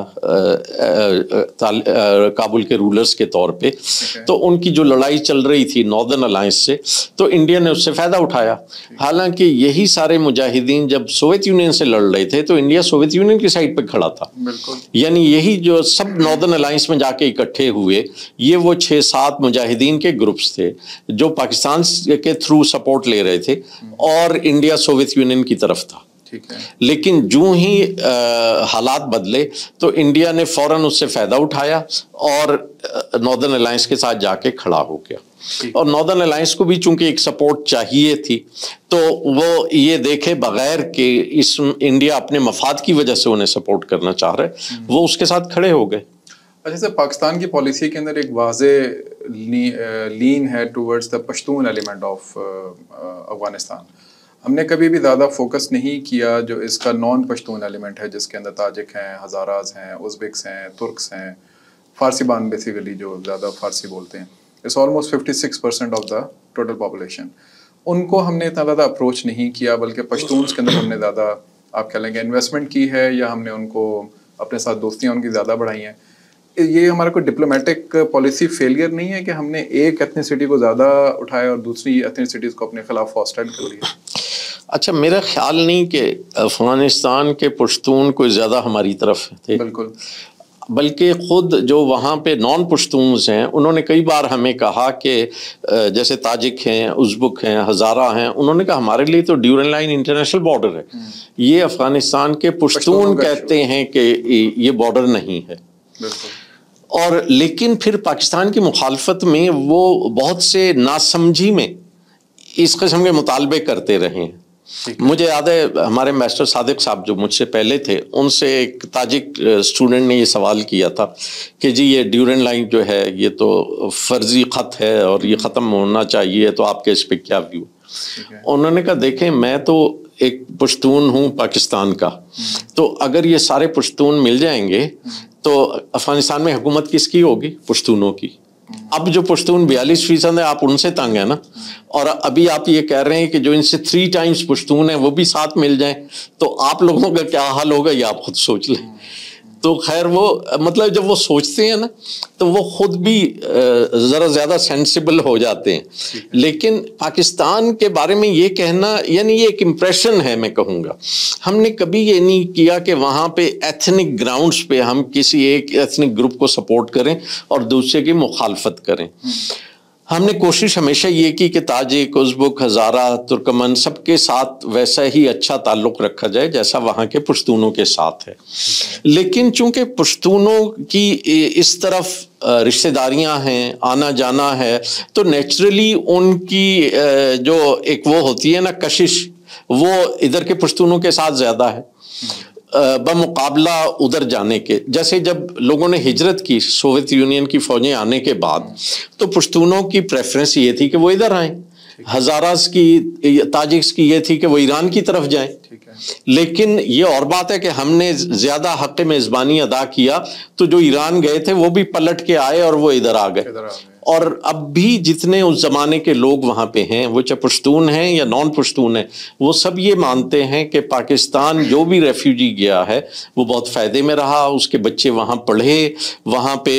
کابل کے رولرز کے طور پہ، تو ان کی جو لڑائی چل رہی تھی ناردرن الائنس سے، تو انڈیا نے اس سے فائدہ اٹھایا۔ حالانکہ یہی سارے مجاہدین جب سوویت یونین سے لڑ رہے تھے تو انڈیا سوویت یونین کی سائڈ پہ کھڑا تھا، یعنی یہی جو سب ناردرن الائنس میں جا کے اکٹھے ہوئے، یہ وہ 6-7 مجاہدین کے گروپس تھے جو پاکستان کے تھرو سپورٹ لے رہے تھے اور انڈیا سوویت یونین کی طرف تھا۔ لیکن جو ہی حالات بدلے تو انڈیا نے فوراً اس سے فائدہ اٹھایا اور ناردرن الائنس کے ساتھ جا کے کھڑا ہو گیا، اور ناردرن الائنس کو بھی چونکہ ایک سپورٹ چاہیے تھی تو وہ یہ دیکھے بغیر کہ اس انڈیا اپنے مفاد کی وجہ سے انہیں سپورٹ کرنا چاہ رہے، وہ اس کے ساتھ کھڑے ہو گئے۔ اچھا سر، پاکستان کی پالیسی کے اندر ایک واضح لین ہے towards the Pashtun element of Afghanistan, ہم نے کبھی بھی زیادہ فوکس نہیں کیا جو اس کا نان پشتون ایلیمنٹ ہے، جس کے اندر تاجک ہیں، ہزاراز ہیں، ازبکس ہیں، ترکس ہیں، فارسی بان بیسیکلی جو زیادہ فارسی بولتے ہیں، it's almost 56% of the total population, ان کو ہم نے اتنا زیادہ اپروچ نہیں کیا، بلکہ پشتونس کے اندر ہم نے زیادہ آپ کہہ لیں گے انویسٹمنٹ کی ہے، یا ہم نے ان کو اپنے ساتھ دوستیاں ان کی زیادہ بڑھائی ہیں۔ یہ ہمارا کوئی ڈپلومیٹک پالیسی فیلئر نہیں ہے کہ ہم نے ایک ایتھنیسٹی کو زیادہ اٹھایا اور دوسری ایتھنیسٹیز کو اپنے خلاف ہاسٹائل کر لیا؟ اچھا، میرا خیال نہیں کہ افغانستان کے پشتون کوئی زیادہ ہماری طرف تھے، بالکل، بلکہ خود جو وہاں پہ نان پشتونز ہیں انہوں نے کئی بار ہمیں کہا کہ جیسے تاجک ہیں، ازبک ہیں، ہزارہ ہیں، انہوں نے کہا ہمارے لیے تو ڈیورن لائن انٹرنیشنل بارڈر ہے، یہ افغانستان کے پشتون کہتے ہیں کہ یہ بارڈر نہیں ہے۔ اور لیکن پھر پاکستان کی مخالفت میں وہ بہت سے ناسمجھی میں اس قسم کے مطالبے کرتے رہے ہیں۔ مجھے یاد ہے ہمارے میسٹر صادق صاحب جو مجھ سے پہلے تھے، ان سے ایک تاجک اسٹوڈنٹ نے یہ سوال کیا تھا کہ جی یہ ڈیورن لائن جو ہے یہ تو فرضی خط ہے اور یہ ختم ہونا چاہیے، تو آپ کے اس پہ کیا ویو؟ انہوں نے کہا دیکھیں میں تو ایک پشتون ہوں پاکستان کا، تو اگر یہ سارے پشتون مل جائیں گے تو افغانستان میں حکومت کس کی ہوگی؟ پشتونوں کی۔ اب جو پشتون 42% ہے، آپ ان سے تنگ ہیں نا، اور ابھی آپ یہ کہہ رہے ہیں کہ جو ان سے 3 ٹائمز پشتون ہیں وہ بھی ساتھ مل جائیں، تو آپ لوگوں کا کیا حال ہوگا یہ آپ خود سوچ لیں۔ تو خیر وہ مطلب جب وہ سوچتے ہیں نا تو وہ خود بھی ذرا زیادہ سینسیبل ہو جاتے ہیں۔ لیکن پاکستان کے بارے میں یہ کہنا یعنی یہ ایک امپریشن ہے، میں کہوں گا ہم نے کبھی یہ نہیں کیا کہ وہاں پہ ایتھنک گراؤنڈز پہ ہم کسی ایک ایتھنک گروپ کو سپورٹ کریں اور دوسرے کی مخالفت کریں۔ ہم نے کوشش ہمیشہ یہ کی کہ تاجک، ازبک، ہزارہ، ترکمن سب کے ساتھ ویسا ہی اچھا تعلق رکھا جائے جیسا وہاں کے پشتونوں کے ساتھ ہے۔ لیکن چونکہ پشتونوں کی اس طرف رشتہ داریاں ہیں، آنا جانا ہے، تو نیچرلی ان کی جو ایک وہ ہوتی ہے نا کشش، وہ ادھر کے پشتونوں کے ساتھ زیادہ ہے بمقابلہ ادھر جانے کے۔ جیسے جب لوگوں نے ہجرت کی سوویت یونین کی فوجیں آنے کے بعد، تو پشتونوں کی پریفرنس یہ تھی کہ وہ ادھر آئیں، ہزاراز کی، تاجکس کی یہ تھی کہ وہ ایران کی طرف جائیں۔ لیکن یہ اور بات ہے کہ ہم نے زیادہ حق میزبانی ادا کیا، تو جو ایران گئے تھے وہ بھی پلٹ کے آئے اور وہ ادھر آ گئے۔ اور اب بھی جتنے اس زمانے کے لوگ وہاں پہ ہیں، وہ چاہے پشتون ہیں یا نان پشتون ہیں، وہ سب یہ مانتے ہیں کہ پاکستان جو بھی ریفیوجی گیا ہے وہ بہت فائدے میں رہا، اس کے بچے وہاں پڑھے، وہاں پہ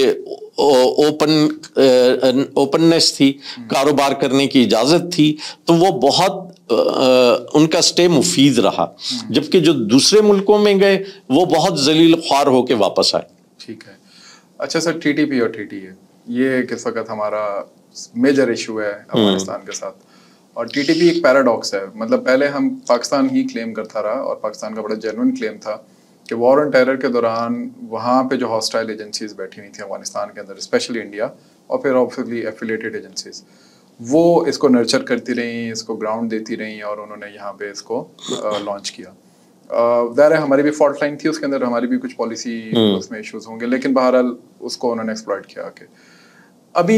اوپننس تھی، کاروبار کرنے کی اجازت تھی، تو وہ بہت ان کا سٹے مفید رہا، جبکہ جو دوسرے ملکوں میں گئے وہ بہت ذلیل خوار ہو کے واپس آئے۔ ٹھیک ہے، اچھا سر، ٹی ٹی پی اور ٹی ٹی اے یہ کس وقت ہمارا میجر ایشو ہے افغانستان کے ساتھ، اور ٹی ٹی پی ایک پیراڈاکس ہے، مطلب پہلے ہم پاکستان ہی کلیم کرتا رہا، اور پاکستان کا بڑا جینوئن کلیم تھا کہ وار آن ٹیرر کے دوران وہاں پہ جو ہاسٹائل ایجنسیز بیٹھی ہوئی تھیں افغانستان کے اندر، اسپیشلی انڈیا، اور پھر آبویسلی ایفیلیٹڈ ایجنسیز، وہ اس کو نرچر کرتی رہیں، اس کو گراؤنڈ دیتی رہیں، اور انہوں نے یہاں پہ اس کو لانچ کیا۔ ظاہر ہے ہماری بھی فالٹ لائن تھی اس کے اندر، ہماری بھی کچھ پالیسی اس میں ایشوز ہوں گے، لیکن بہرحال اس کو انہوں نے ایکسپلائٹ کیا۔ کہ ابھی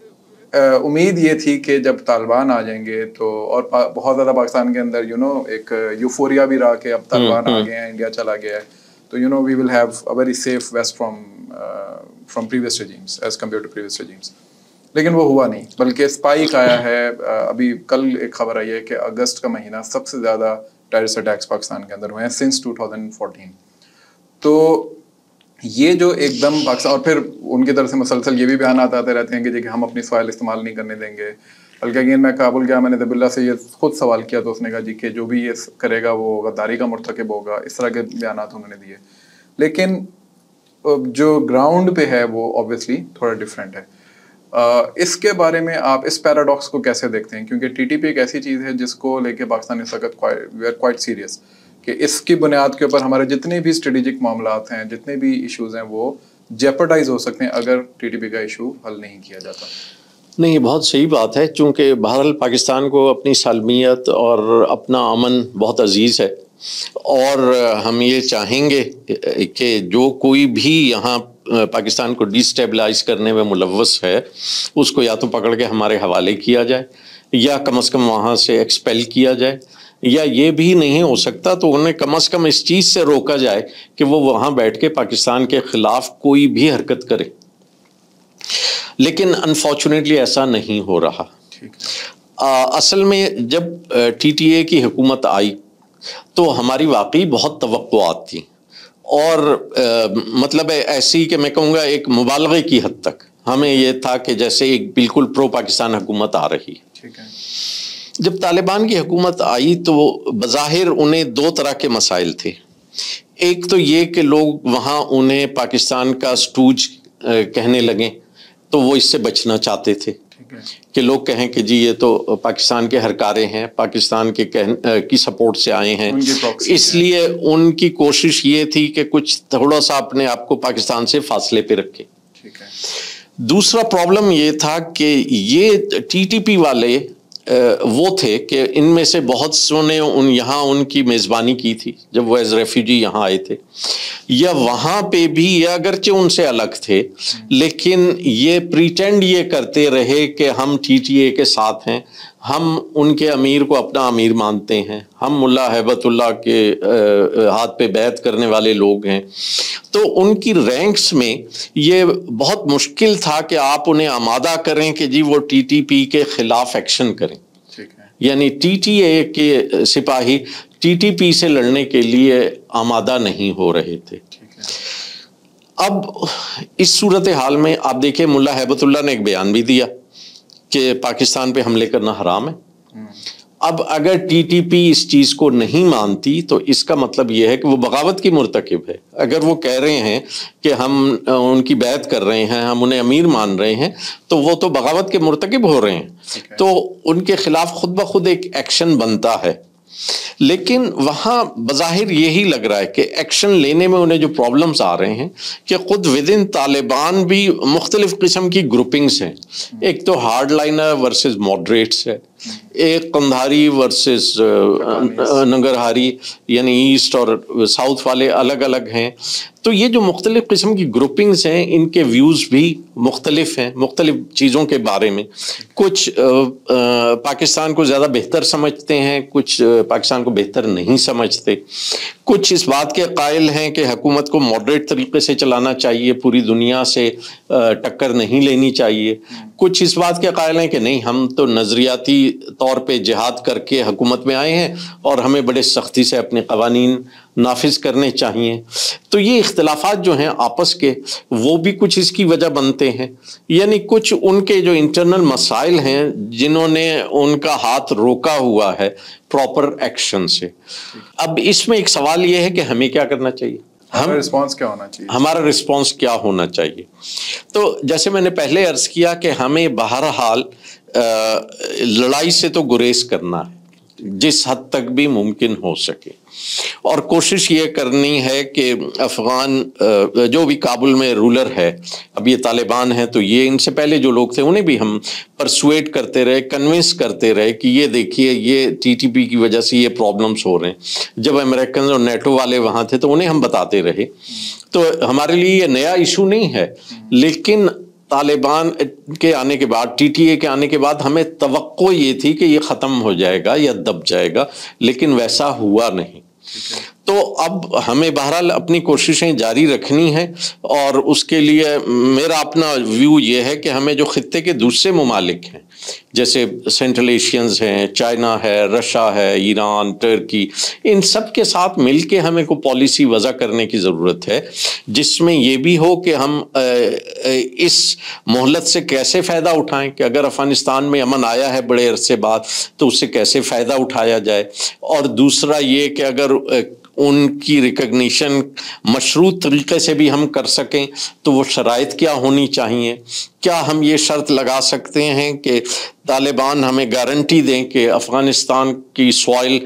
امید یہ تھی کہ جب طالبان آ جائیں گے تو، اور بہت زیادہ پاکستان کے اندر ایک یوفوریا بھی رہا کہ اب طالبان آ گئے ہیں، انڈیا چلا گیا ہے، تو we will have a very safe west from previous regimes as compare to previous regimes, لیکن وہ ہوا نہیں، بلکہ اسپائک آیا ہے۔ ابھی کل ایک خبر آئی ہے کہ اگست کا مہینہ سب سے زیادہ ٹیررسٹ اٹیکس پاکستان کے اندر ہوئے ہیں سنس 2014۔ تو یہ جو ایک دم پاکستان، اور پھر ان کی طرف سے مسلسل یہ بھی بیانات آتے رہتے ہیں کہ جی کہ ہم اپنی سوائل استعمال نہیں کرنے دیں گے، بلکہ اگین میں کابل گیا، میں نے ذبیح اللہ سے یہ خود سوال کیا تو اس نے کہا جی کہ جو بھی یہ کرے گا وہ غداری کا مرتکب ہوگا، اس طرح کے بیانات انہوں نے دیے، لیکن جو گراؤنڈ پہ ہے وہ obviously تھوڑا ڈفرینٹ ہے۔ اس کے بارے میں آپ اس پیراڈاکس کو کیسے دیکھتے ہیں؟ کیونکہ ٹی ٹی پی ایک ایسی چیز ہے جس کو لے کے پاکستان اس وقت وی آر کوائٹ سیریس کہ اس کی بنیاد کے اوپر ہمارے جتنے بھی اسٹریٹجک معاملات ہیں، جتنے بھی ایشوز ہیں، وہ جیپرڈائز ہو سکتے ہیں اگر ٹی ٹی پی کا ایشو حل نہیں کیا جاتا۔ نہیں، یہ بہت صحیح بات ہے، چونکہ بہرحال پاکستان کو اپنی سالمیت اور اپنا امن بہت عزیز ہے، اور ہم یہ چاہیں گے کہ جو کوئی بھی یہاں پاکستان کو ڈی اسٹیبلائز کرنے میں ملوث ہے اس کو یا تو پکڑ کے ہمارے حوالے کیا جائے، یا کم از کم وہاں سے ایکسپیل کیا جائے، یا یہ بھی نہیں ہو سکتا تو انہیں کم از کم اس چیز سے روکا جائے کہ وہ وہاں بیٹھ کے پاکستان کے خلاف کوئی بھی حرکت کرے، لیکن انفارچونیٹلی ایسا نہیں ہو رہا۔ اصل میں جب ٹی ٹی اے کی حکومت آئی تو ہماری واقعی بہت توقعات تھیں، اور مطلب ایسی کہ میں کہوں گا ایک مبالغے کی حد تک ہمیں یہ تھا کہ جیسے ایک بالکل پرو پاکستان حکومت آ رہی ہے۔ جب طالبان کی حکومت آئی تو بظاہر انہیں دو طرح کے مسائل تھے، ایک تو یہ کہ لوگ وہاں انہیں پاکستان کا سٹوج کہنے لگیں تو وہ اس سے بچنا چاہتے تھے کہ لوگ کہیں کہ جی یہ تو پاکستان کے ہرکارے ہیں، پاکستان کے کی سپورٹ سے آئے ہیں، اس لیے ان کی کوشش یہ تھی کہ کچھ تھوڑا سا اپنے آپ کو پاکستان سے فاصلے پہ رکھے۔ دوسرا پرابلم یہ تھا کہ یہ ٹی ٹی پی والے وہ تھے کہ ان میں سے بہت سو نے یہاں ان کی میزبانی کی تھی جب وہ ایز ریفیوجی یہاں آئے تھے، یا وہاں پہ بھی یہ اگرچہ ان سے الگ تھے لیکن یہ پریٹینڈ یہ کرتے رہے کہ ہم ٹی ٹی اے کے ساتھ ہیں، ہم ان کے امیر کو اپنا امیر مانتے ہیں، ہم ملا ہیبت اللہ کے ہاتھ پہ بیعت کرنے والے لوگ ہیں، تو ان کی رینکس میں یہ بہت مشکل تھا کہ آپ انہیں آمادہ کریں کہ جی وہ ٹی ٹی پی کے خلاف ایکشن کریں، یعنی ٹی ٹی اے کے سپاہی ٹی ٹی پی سے لڑنے کے لیے آمادہ نہیں ہو رہے تھے۔ اب اس صورتحال میں آپ دیکھیں ملا ہیبت اللہ نے ایک بیان بھی دیا کہ پاکستان پہ حملے کرنا حرام ہے۔ اب اگر ٹی ٹی پی اس چیز کو نہیں مانتی تو اس کا مطلب یہ ہے کہ وہ بغاوت کی مرتکب ہے۔ اگر وہ کہہ رہے ہیں کہ ہم ان کی بیعت کر رہے ہیں، ہم انہیں امیر مان رہے ہیں، تو وہ تو بغاوت کے مرتکب ہو رہے ہیں، تو ان کے خلاف خود بخود ایک ایکشن بنتا ہے۔ لیکن وہاں بظاہر یہی لگ رہا ہے کہ ایکشن لینے میں انہیں جو پرابلمز آ رہے ہیں کہ خود ودن طالبان بھی مختلف قسم کی گروپنگز ہیں، ایک تو ہارڈ لائنر ورسز ماڈریٹس ہے، ایک قندھاری ورسز ننگرہاری، یعنی ایسٹ اور ساؤتھ والے الگ الگ ہیں، تو یہ جو مختلف قسم کی گروپنگز ہیں ان کے ویوز بھی مختلف ہیں مختلف چیزوں کے بارے میں، کچھ پاکستان کو زیادہ بہتر سمجھتے ہیں، کچھ پاکستان کو بہتر نہیں سمجھتے، کچھ اس بات کے قائل ہیں کہ حکومت کو ماڈریٹ طریقے سے چلانا چاہیے، پوری دنیا سے ٹکر نہیں لینی چاہیے، کچھ اس بات کے قائل ہیں کہ نہیں، ہم تو نظریاتی طور پہ جہاد کر کے حکومت میں آئے ہیں اور ہمیں بڑے سختی سے اپنے قوانین نافذ کرنے چاہیے۔ تو یہ اختلافات جو ہیں آپس کے، وہ بھی کچھ اس کی وجہ بنتے ہیں، یعنی کچھ ان کے جو انٹرنل مسائل ہیں جنہوں نے ان کا ہاتھ روکا ہوا ہے پراپر ایکشن سے۔ اب اس میں ایک سوال یہ ہے کہ ہمیں کیا کرنا چاہیے، ہمارا رسپانس کیا ہونا چاہیے؟ ہمارا رسپانس کیا ہونا چاہیے؟ تو جیسے میں نے پہلے عرض کیا کہ ہمیں بہرحال لڑائی سے تو گریز کرنا ہے جس حد تک بھی ممکن ہو سکے، اور کوشش یہ کرنی ہے کہ افغان جو بھی کابل میں رولر ہے، اب یہ طالبان ہیں تو یہ ان سے پہلے جو لوگ تھے انہیں بھی ہم پرسویٹ کرتے رہے، کنونس کرتے رہے کہ یہ دیکھیے یہ ٹی ٹی پی کی وجہ سے یہ پرابلمس ہو رہے ہیں۔ جب امریکن اور نیٹو والے وہاں تھے تو انہیں ہم بتاتے رہے۔ تو ہمارے لیے یہ نیا ایشو نہیں ہے، لیکن طالبان کے آنے کے بعد، ٹی ٹی اے کے آنے کے بعد ہمیں توقع یہ تھی کہ یہ ختم ہو جائے گا یا دب جائے گا، لیکن ویسا ہوا نہیں۔ تو اب ہمیں بہرحال اپنی کوششیں جاری رکھنی ہیں، اور اس کے لیے میرا اپنا ویو یہ ہے کہ ہمیں جو خطے کے دوسرے ممالک ہیں جیسے سینٹرل ایشینز ہیں، چائنا ہے، رشیا ہے، ایران، ترکی، ان سب کے ساتھ مل کے ہمیں کو پالیسی وضع کرنے کی ضرورت ہے جس میں یہ بھی ہو کہ ہم اس مہلت سے کیسے فائدہ اٹھائیں کہ اگر افغانستان میں امن آیا ہے بڑے عرصے بعد تو اس سے کیسے فائدہ اٹھایا جائے، اور دوسرا یہ کہ اگر ان کی ریکگنیشن مشروط طریقے سے بھی ہم کر سکیں تو وہ شرائط کیا ہونی چاہیے۔ کیا ہم یہ شرط لگا سکتے ہیں کہ طالبان ہمیں گارنٹی دیں کہ افغانستان کی سوائل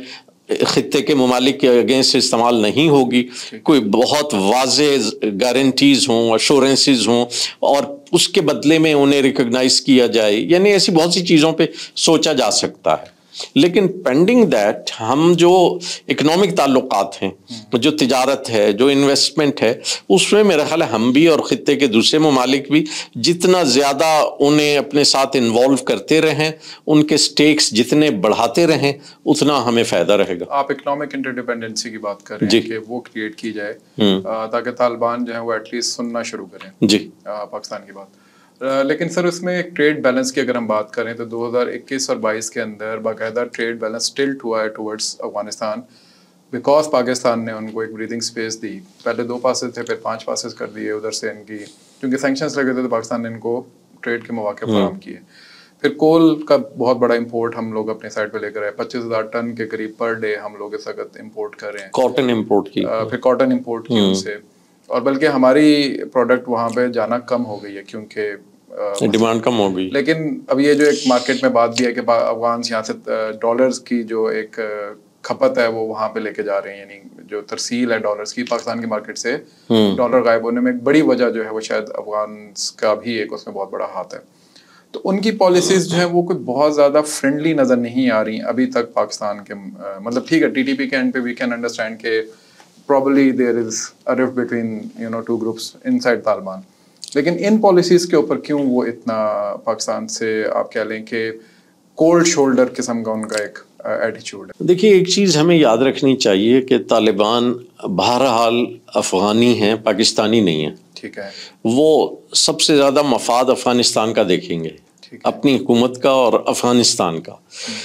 خطے کے ممالک کے اگینسٹ استعمال نہیں ہوگی، کوئی بہت واضح گارنٹیز ہوں، ایشورنسز ہوں، اور اس کے بدلے میں انہیں ریکگنائز کیا جائے، یعنی ایسی بہت سی چیزوں پہ سوچا جا سکتا ہے۔ لیکن پینڈنگ دیٹ ہم جو اکنامک تعلقات ہیں، جو تجارت ہے، جو انویسٹمنٹ ہے، اس میں میرا خیال ہے ہم بھی اور خطے کے دوسرے ممالک بھی جتنا زیادہ انہیں اپنے ساتھ انوالو کرتے رہیں، ان کے سٹیکس جتنے بڑھاتے رہیں، اتنا ہمیں فائدہ رہے گا۔ آپ اکنامک انٹرڈیپینڈنسی کی بات کر رہے ہیں کہ وہ کریٹ کی جائے تاکہ طالبان جو ہیں وہ ایٹ لیسٹ سننا شروع کریں جی پاکستان کی بات۔ لیکن سر اس میں ایک ٹریڈ بیلنس کی اگر ہم بات کریں تو 2021 اور 22 کے اندر باقاعدہ ٹریڈ بیلنس ٹلٹ ہوا ہے ٹورڈز افغانستان، بیکاز پاکستان نے ان کو ایک بریدنگ سپیس دی۔ پہلے 2 پاسز تھے، پھر 5 پاسز کر دیے ادھر سے ان کی، کیونکہ سینکشنز لگے تھے تو پاکستان نے ان کو ٹریڈ کے مواقع فراہم کیے۔ پھر کول کا بہت بڑا امپورٹ ہم لوگ اپنے سائڈ پہ لے کر آئے، 25,000 ٹن کے قریب پر ڈے ہم لوگ اس وقت امپورٹ کر رہے ہیں، کاٹن امپورٹ کی، پھر کاٹن امپورٹ کی ان سے، اور بلکہ ہماری پروڈکٹ وہاں پہ جانا کم ہو گئی ہے کیونکہ ڈیمانڈ کم ہو گئی۔ لیکن اب یہ جو ایک مارکیٹ میں بات بھی ہے کہ افغان یہاں سے ڈالرز کی جو ایک کھپت ہے وہ وہاں پہ لے کے جا رہے ہیں، یعنی جو ترسیل ہے ڈالرز کی پاکستان کی مارکیٹ سے ڈالر غائب ہونے میں ایک بڑی وجہ جو ہے وہ شاید افغانس کا بھی ایک اس میں بہت بڑا ہاتھ ہے۔ تو ان کی پالیسیز جو ہیں وہ کوئی بہت زیادہ فرینڈلی نظر نہیں آ رہی ابھی تک پاکستان کے، مطلب ٹھیک ہے T T P K end پہ وی کین انڈرسٹینڈ کہ probably there is a rift between two groups inside Taliban, لیکن ان پالیسیز کے اوپر کیوں وہ اتنا پاکستان سے آپ کہہ لیں کہ کولڈ شولڈر قسم کا ان کا ایک ایٹیچیوڈ ہے؟ دیکھیے ایک چیز ہمیں یاد رکھنی چاہیے کہ طالبان بہرحال افغانی ہیں، پاکستانی نہیں ہیں۔ ٹھیک ہے، وہ سب سے زیادہ مفاد افغانستان کا دیکھیں گے، اپنی حکومت کا اور افغانستان کا،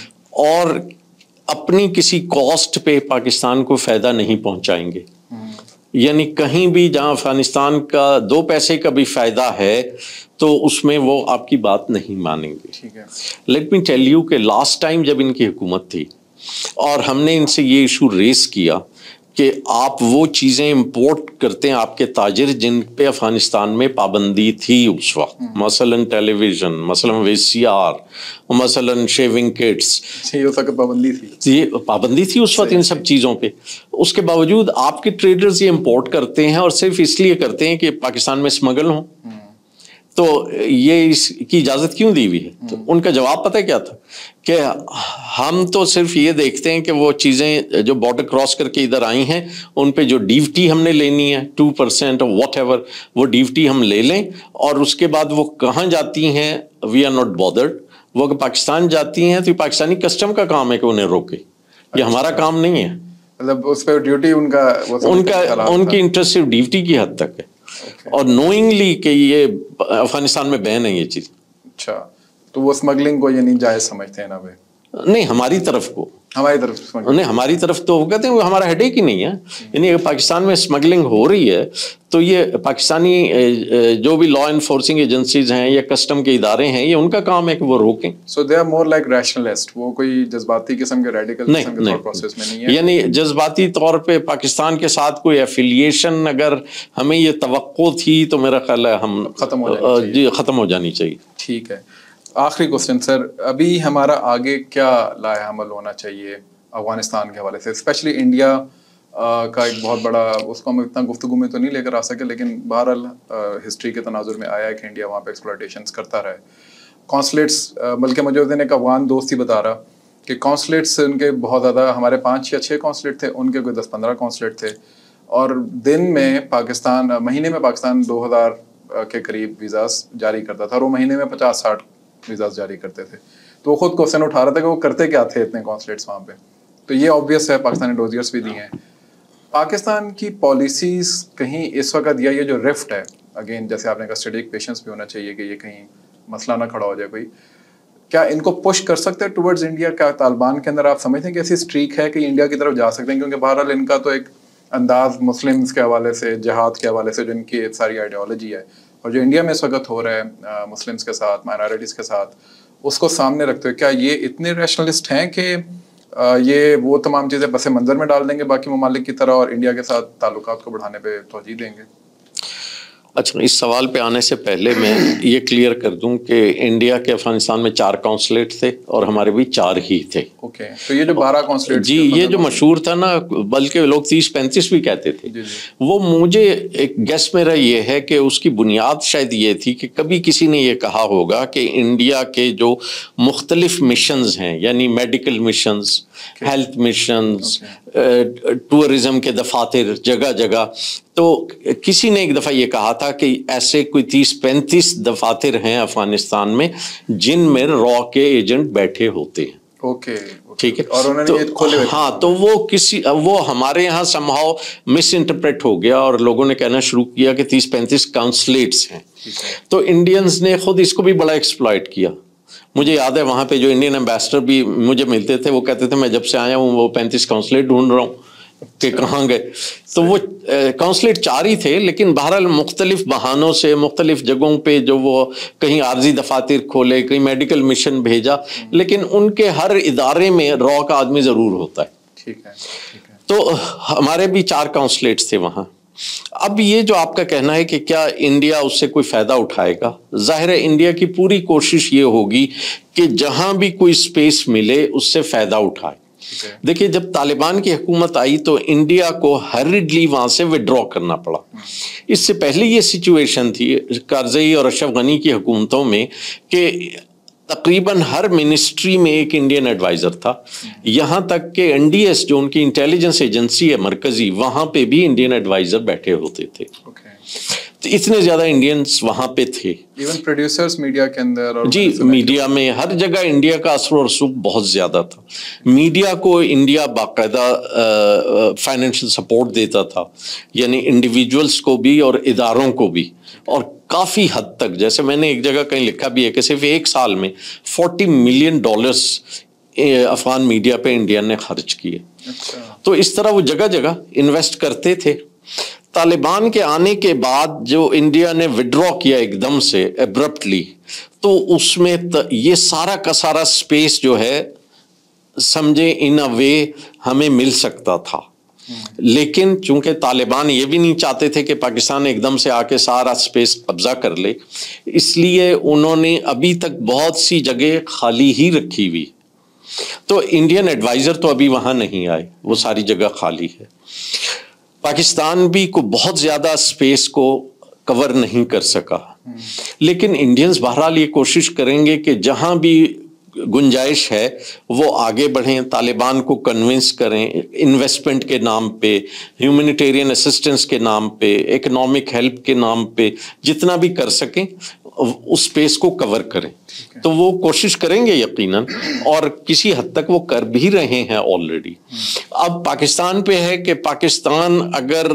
اور اپنی کسی کاسٹ پہ پاکستان کو فائدہ نہیں پہنچائیں گے۔ یعنی کہیں بھی جہاں افغانستان کا 2 پیسے کا بھی فائدہ ہے تو اس میں وہ آپ کی بات نہیں مانیں گے۔ ٹھیک ہے، لیٹ می ٹیل یو کہ لاسٹ ٹائم جب ان کی حکومت تھی اور ہم نے ان سے یہ ایشو ریز کیا کہ آپ وہ چیزیں امپورٹ کرتے ہیں آپ کے تاجر جن پہ افغانستان میں پابندی تھی اس وقت، مثلاً ٹیلی ویژن، مثلاً وی سی آر، مثلاً شیونگ کٹس، یہ پابندی تھی اس وقت ان سب چیزوں پہ۔ اس کے باوجود آپ کے ٹریڈرز یہ امپورٹ کرتے ہیں اور صرف اس لیے کرتے ہیں کہ پاکستان میں اسمگل ہوں، تو یہ اس کی اجازت کیوں دی ہوئی ہے؟ تو ان کا جواب پتہ کیا تھا کہ ہم تو صرف یہ دیکھتے ہیں کہ وہ چیزیں جو بارڈر کراس کر کے ادھر آئی ہیں ان پہ جو ڈیوٹی ہم نے لینی ہے 2% اور واٹ ایور، وہ ڈیوٹی ہم لے لیں، اور اس کے بعد وہ کہاں جاتی ہیں وی آر ناٹ بادرڈ۔ وہ اگر پاکستان جاتی ہیں تو پاکستانی کسٹم کا کام ہے کہ انہیں روکے، یہ ہمارا کام نہیں ہے۔ مطلب اس پہ ڈیوٹی ان کی انٹرسٹیو ڈیوٹی کی حد تک ہے، اور نوئنگلی کہ یہ افغانستان میں بین ہے یہ چیز. اچھا، تو وہ اسمگلنگ کو یہ نہیں جائز سمجھتے ہیں نا بھائی؟ نہیں، ہماری طرف کو نہیں، ہماری طرف تو وہ کہتے ہیں وہ ہمارا ہیڈ ایک ہی نہیں ہے. یعنی اگر پاکستان میں اسمگلنگ ہو رہی ہے تو یہ پاکستانی جو بھی لا انفورسنگ ایجنسیز ہیں یا کسٹم کے ادارے ہیں، یہ ان کا کام ہے کہ وہ روکیں. So they are more like rationalists, وہ کوئی جذباتی قسم کے ریڈیکل قسم کے تھاٹ پروسیس میں نہیں ہے. یعنی جذباتی طور پہ پاکستان کے ساتھ کوئی ایفیلیشن اگر ہمیں یہ توقع تھی تو میرا خیال ہے ہم ختم ہو جانی چاہیے. ٹھیک ہے. آخری کوسچن سر، ابھی ہمارا آگے کیا لائحہ عمل ہونا چاہیے افغانستان کے حوالے سے؟ اسپیشلی انڈیا کا ایک بہت بڑا، اس کو ہم اتنا گفتگو میں تو نہیں لے کر آ سکے، لیکن بہرحال ہسٹری کے تناظر میں آیا ہے کہ انڈیا وہاں پہ ایکسپلائٹیشنز کرتا رہا ہے. کونسلیٹس، بلکہ مجھے اس دن ایک افغان دوست ہی بتا رہا کہ کونسلیٹس ان کے بہت زیادہ، ہمارے 5 یا 6 کونسلیٹ تھے، ان کے کوئی 10-15 کونسلیٹ تھے، اور دن میں پاکستان، مہینے میں پاکستان 2000 کے قریب ویزاز جاری کرتا تھا، اور وہ مہینے میں 50-60 ویزاز جاری کرتے تھے. تو وہ خود کوسچن اٹھا رہا تھا کہ وہ کرتے کیا تھے اتنے کونسلیٹس وہاں پہ. تو یہ آبویس ہے، پاکستانی ڈوزیئرس بھی دیے ہیں. پاکستان کی پالیسیز کہیں اس وقت، یا یہ جو رفٹ ہے، اگین جیسے آپ نے کہا اسٹریٹجک پیشنس بھی ہونا چاہیے کہ یہ کہیں مسئلہ نہ کھڑا ہو جائے کوئی، کیا ان کو پش کر سکتے ہیں ٹورڈز انڈیا؟ کیا طالبان کے اندر آپ سمجھتے ہیں کہ ایسی اسٹریک ہے کہ انڈیا کی طرف جا سکتے ہیں؟ کیونکہ بہرحال ان کا تو ایک انداز مسلمس کے حوالے سے، جہاد کے حوالے سے، جو ان کی ساری آئیڈیالوجی ہے، اور جو انڈیا میں اس وقت ہو رہا ہے مسلمس کے ساتھ، مائنارٹیز کے ساتھ، اس کو سامنے رکھتے ہوئے کیا یہ اتنے ریشنلسٹ ہیں کہ یہ وہ تمام چیزیں پس منظر میں ڈال دیں گے باقی ممالک کی طرح، اور انڈیا کے ساتھ تعلقات کو بڑھانے پہ توجہ دیں گے؟ اچھا، اس سوال پہ آنے سے پہلے میں یہ کلیئر کر دوں کہ انڈیا کے افغانستان میں 4 کونسلیٹ تھے اور ہمارے بھی 4 ہی تھے. اوکے، تو یہ جو 12 کونسلیٹ، جی، یہ جو مشہور تھا نا، بلکہ لوگ 30-35 بھی کہتے تھے، وہ مجھے ایک گیس میرا یہ ہے کہ اس کی بنیاد شاید یہ تھی کہ کبھی کسی نے یہ کہا ہوگا کہ انڈیا کے جو مختلف مشنز ہیں، یعنی medical missions, health missions, tourism کے دفاتر جگہ جگہ، تو کسی نے ایک دفعہ یہ کہا تھا کہ ایسے کوئی 30-35 دفاتر ہیں افغانستان میں جن میں را کے ایجنٹ بیٹھے ہوتے ہیں. اوکے، ٹھیک ہے. اور انہوں نے یہ کھولے ہوئے، ہاں، تو وہ ہمارے یہاں سمہاؤ مس انٹرپریٹ ہو گیا، اور لوگوں نے کہنا شروع کیا کہ 30-35 کونسلیٹس ہیں. تو انڈینز نے خود اس کو بھی بڑا ایکسپلائٹ کیا. مجھے یاد ہے وہاں پہ جو انڈین ایمبیسڈر بھی مجھے ملتے تھے، وہ کہتے تھے میں جب سے آیا ہوں وہ 35 کونسلیٹ ڈھونڈ رہا ہوں کہ کہاں گئے. تو وہ کونسلیٹ 4 ہی تھے، لیکن بہرحال مختلف بہانوں سے مختلف جگہوں پہ جو وہ کہیں عارضی دفاتر کھولے، کہیں میڈیکل مشن بھیجا، لیکن ان کے ہر ادارے میں را کا آدمی ضرور ہوتا ہے. ٹھیک ہے. تو ہمارے بھی 4 کونسلیٹس تھے وہاں. اب یہ جو آپ کا کہنا ہے کہ کیا انڈیا اس سے کوئی فائدہ اٹھائے گا، ظاہر ہے انڈیا کی پوری کوشش یہ ہوگی کہ جہاں بھی کوئی سپیس ملے اس سے فائدہ اٹھائے. دیکھیے، جب طالبان کی حکومت آئی تو انڈیا کو ہریڈلی وہاں سے وڈرا کرنا پڑا. اس سے پہلے یہ سچویشن تھی کارزئی اور اشرف غنی کی حکومتوں میں کہ تقریباً ہر منسٹری میں ایک انڈین ایڈوائزر تھا، یہاں تک کہ NDS جو ان کی انٹیلیجنس ایجنسی ہے مرکزی، وہاں پہ بھی انڈین ایڈوائزر بیٹھے ہوتے تھے. تو اتنے زیادہ انڈینز وہاں پہ تھے. ایون پروڈیوسرز میڈیا کے اندر، جی، میڈیا میں ہر جگہ انڈیا کا اثر و رسوخ بہت زیادہ تھا. میڈیا کو انڈیا باقاعدہ فائنینشیل سپورٹ دیتا تھا، یعنی انڈیویجولز کو بھی اور اداروں کو بھی، اور کافی حد تک. جیسے میں نے ایک جگہ کہیں لکھا بھی ہے کہ صرف 1 سال میں $40 ملین افغان میڈیا پہ انڈیا نے خرچ کیے. تو اس طرح وہ جگہ جگہ انویسٹ کرتے تھے. طالبان کے آنے کے بعد جو انڈیا نے وڈرا کیا ایک دم سے ایبرپٹلی، تو اس میں یہ سارا کا سارا سپیس جو ہے سمجھے ان اے وے ہمیں مل سکتا تھا. لیکن چونکہ طالبان یہ بھی نہیں چاہتے تھے کہ پاکستان ایک دم سے آ کے سارا سپیس قبضہ کر لے، اس لیے انہوں نے ابھی تک بہت سی جگہ خالی ہی رکھی ہوئی. تو انڈین ایڈوائزر تو ابھی وہاں نہیں آئے، وہ ساری جگہ خالی ہے. پاکستان بھی کو بہت زیادہ سپیس کو کور نہیں کر سکا، لیکن انڈینز بہرحال یہ کوشش کریں گے کہ جہاں بھی गुंजाइश है वो आगे बढ़ें, तालिबान को कन्विंस करें, इन्वेस्टमेंट के नाम पे, ह्यूमैनिटेरियन असिस्टेंस के नाम पे, इकोनॉमिक हेल्प के नाम पे जितना भी कर सकें उस स्पेस को कवर करें। तो वो कोशिश करेंगे यकीनन, और किसी हद तक वो कर भी रहे हैं ऑलरेडी। अब पाकिस्तान पे है कि पाकिस्तान अगर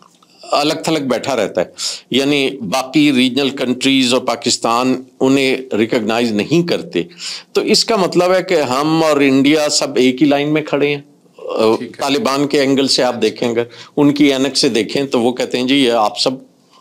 अलग थलग बैठा रहता है, यानी बाकी रीजनल कंट्रीज और पाकिस्तान उन्हें रिकॉग्नाइज नहीं करते, तो इसका मतलब है कि हम और इंडिया सब एक ही लाइन में खड़े हैं। तालिबान के एंगल से आप देखें, अगर उनकी एनेक्स से देखें तो वो कहते हैं जी ये आप सब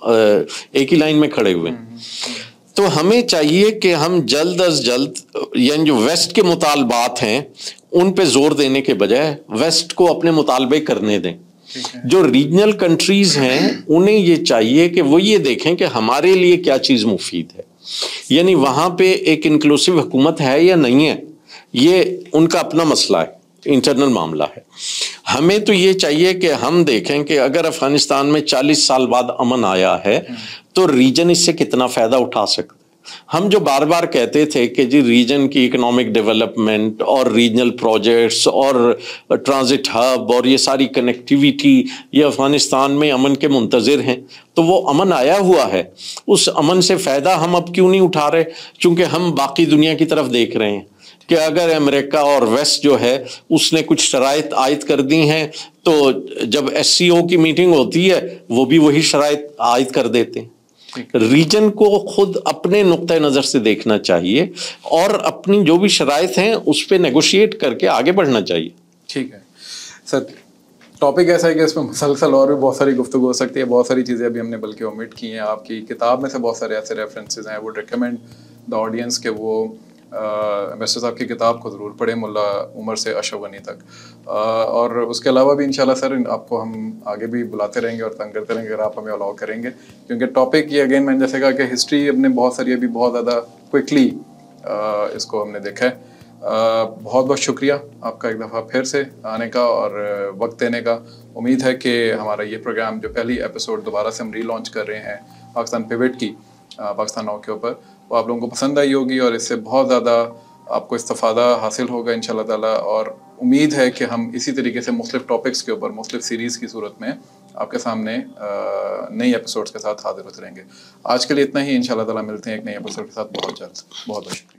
एक ही लाइन में खड़े हुए हैं। तो हमें चाहिए कि हम जल्द अज जल्द, यानी जो वेस्ट के मुतालबात हैं उन पे जोर देने के बजाय वेस्ट को अपने मुतालबे करने दें। जो रीजनल कंट्रीज हैं उन्हें ये चाहिए कि वो ये देखें कि हमारे लिए क्या चीज़ मुफीद है, यानी वहाँ पे एक इंक्लूसिव हुकूमत है या नहीं है, ये उनका अपना मसला है, इंटरनल मामला है। हमें तो ये चाहिए कि हम देखें कि अगर अफगानिस्तान में 40 साल बाद अमन आया है तो रीजन इससे कितना फ़ायदा उठा सकता है। हम जो बार बार कहते थे कि जी रीजन की इकोनॉमिक डेवलपमेंट और रीजनल प्रोजेक्ट्स और ट्रांजिट हब और ये सारी कनेक्टिविटी, ये अफगानिस्तान में अमन के मुंतज़िर हैं, तो वो अमन आया हुआ है, उस अमन से फ़ायदा हम अब क्यों नहीं उठा रहे? चूँकि हम बाकी दुनिया की तरफ देख रहे हैं कि अगर अमेरिका और वेस्ट जो है उसने कुछ शराइत आयद कर दी हैं, तो जब SCO की मीटिंग होती है वो भी वही शराइत आयद कर देते हैं। रीजन को खुद अपने नुक्ते नज़र से देखना चाहिए और अपनी जो भी शराइत हैं उस पर नेगोशिएट करके आगे बढ़ना चाहिए। ठीक है सर, टॉपिक ऐसा है कि इसमें मुसलसल और भी बहुत सारी गुफ्तगू हो सकती है, बहुत सारी चीज़ें अभी हमने बल्कि ओमिट की हैं। आपकी किताब में से बहुत सारे ऐसे रेफरेंसेस हैं, वुड रिकमेंड द ऑडियंस के वो एम्बेसडर साहब की किताब को ज़रूर पढ़ें, मुल्ला उमर से अशरफ गनी तक। और उसके अलावा भी इंशाल्लाह सर आपको हम आगे भी बुलाते रहेंगे और तंग करते रहेंगे अगर आप हमें अलाउ करेंगे, क्योंकि टॉपिक ये अगेन मैंने जैसे कहा कि हिस्ट्री अपने बहुत सारी अभी बहुत ज़्यादा क्विकली इसको हमने देखा है। बहुत बहुत शुक्रिया आपका एक दफ़ा फिर से आने का और वक्त देने का। उम्मीद है कि हमारा ये प्रोग्राम जो पहली एपिसोड दोबारा से हम रीलॉन्च कर रहे हैं पाकिस्तान पिवट की पाकिस्तान नाउ के ऊपर, वो आप लोगों को पसंद आई होगी और इससे बहुत ज़्यादा आपको इस्तिफ़ादा हासिल होगा इंशाल्लाह ताला। और उम्मीद है कि हम इसी तरीके से मुख्तलिफ टॉपिक्स के ऊपर मुख्तलिफ सीरीज़ की सूरत में आपके सामने नई एपिसोड्स के साथ हाजिर होते रहेंगे। आज के लिए इतना ही, इंशाल्लाह ताला मिलते हैं एक नए एपिसोड के साथ बहुत जल्द। बहुत बहुत शुक्रिया।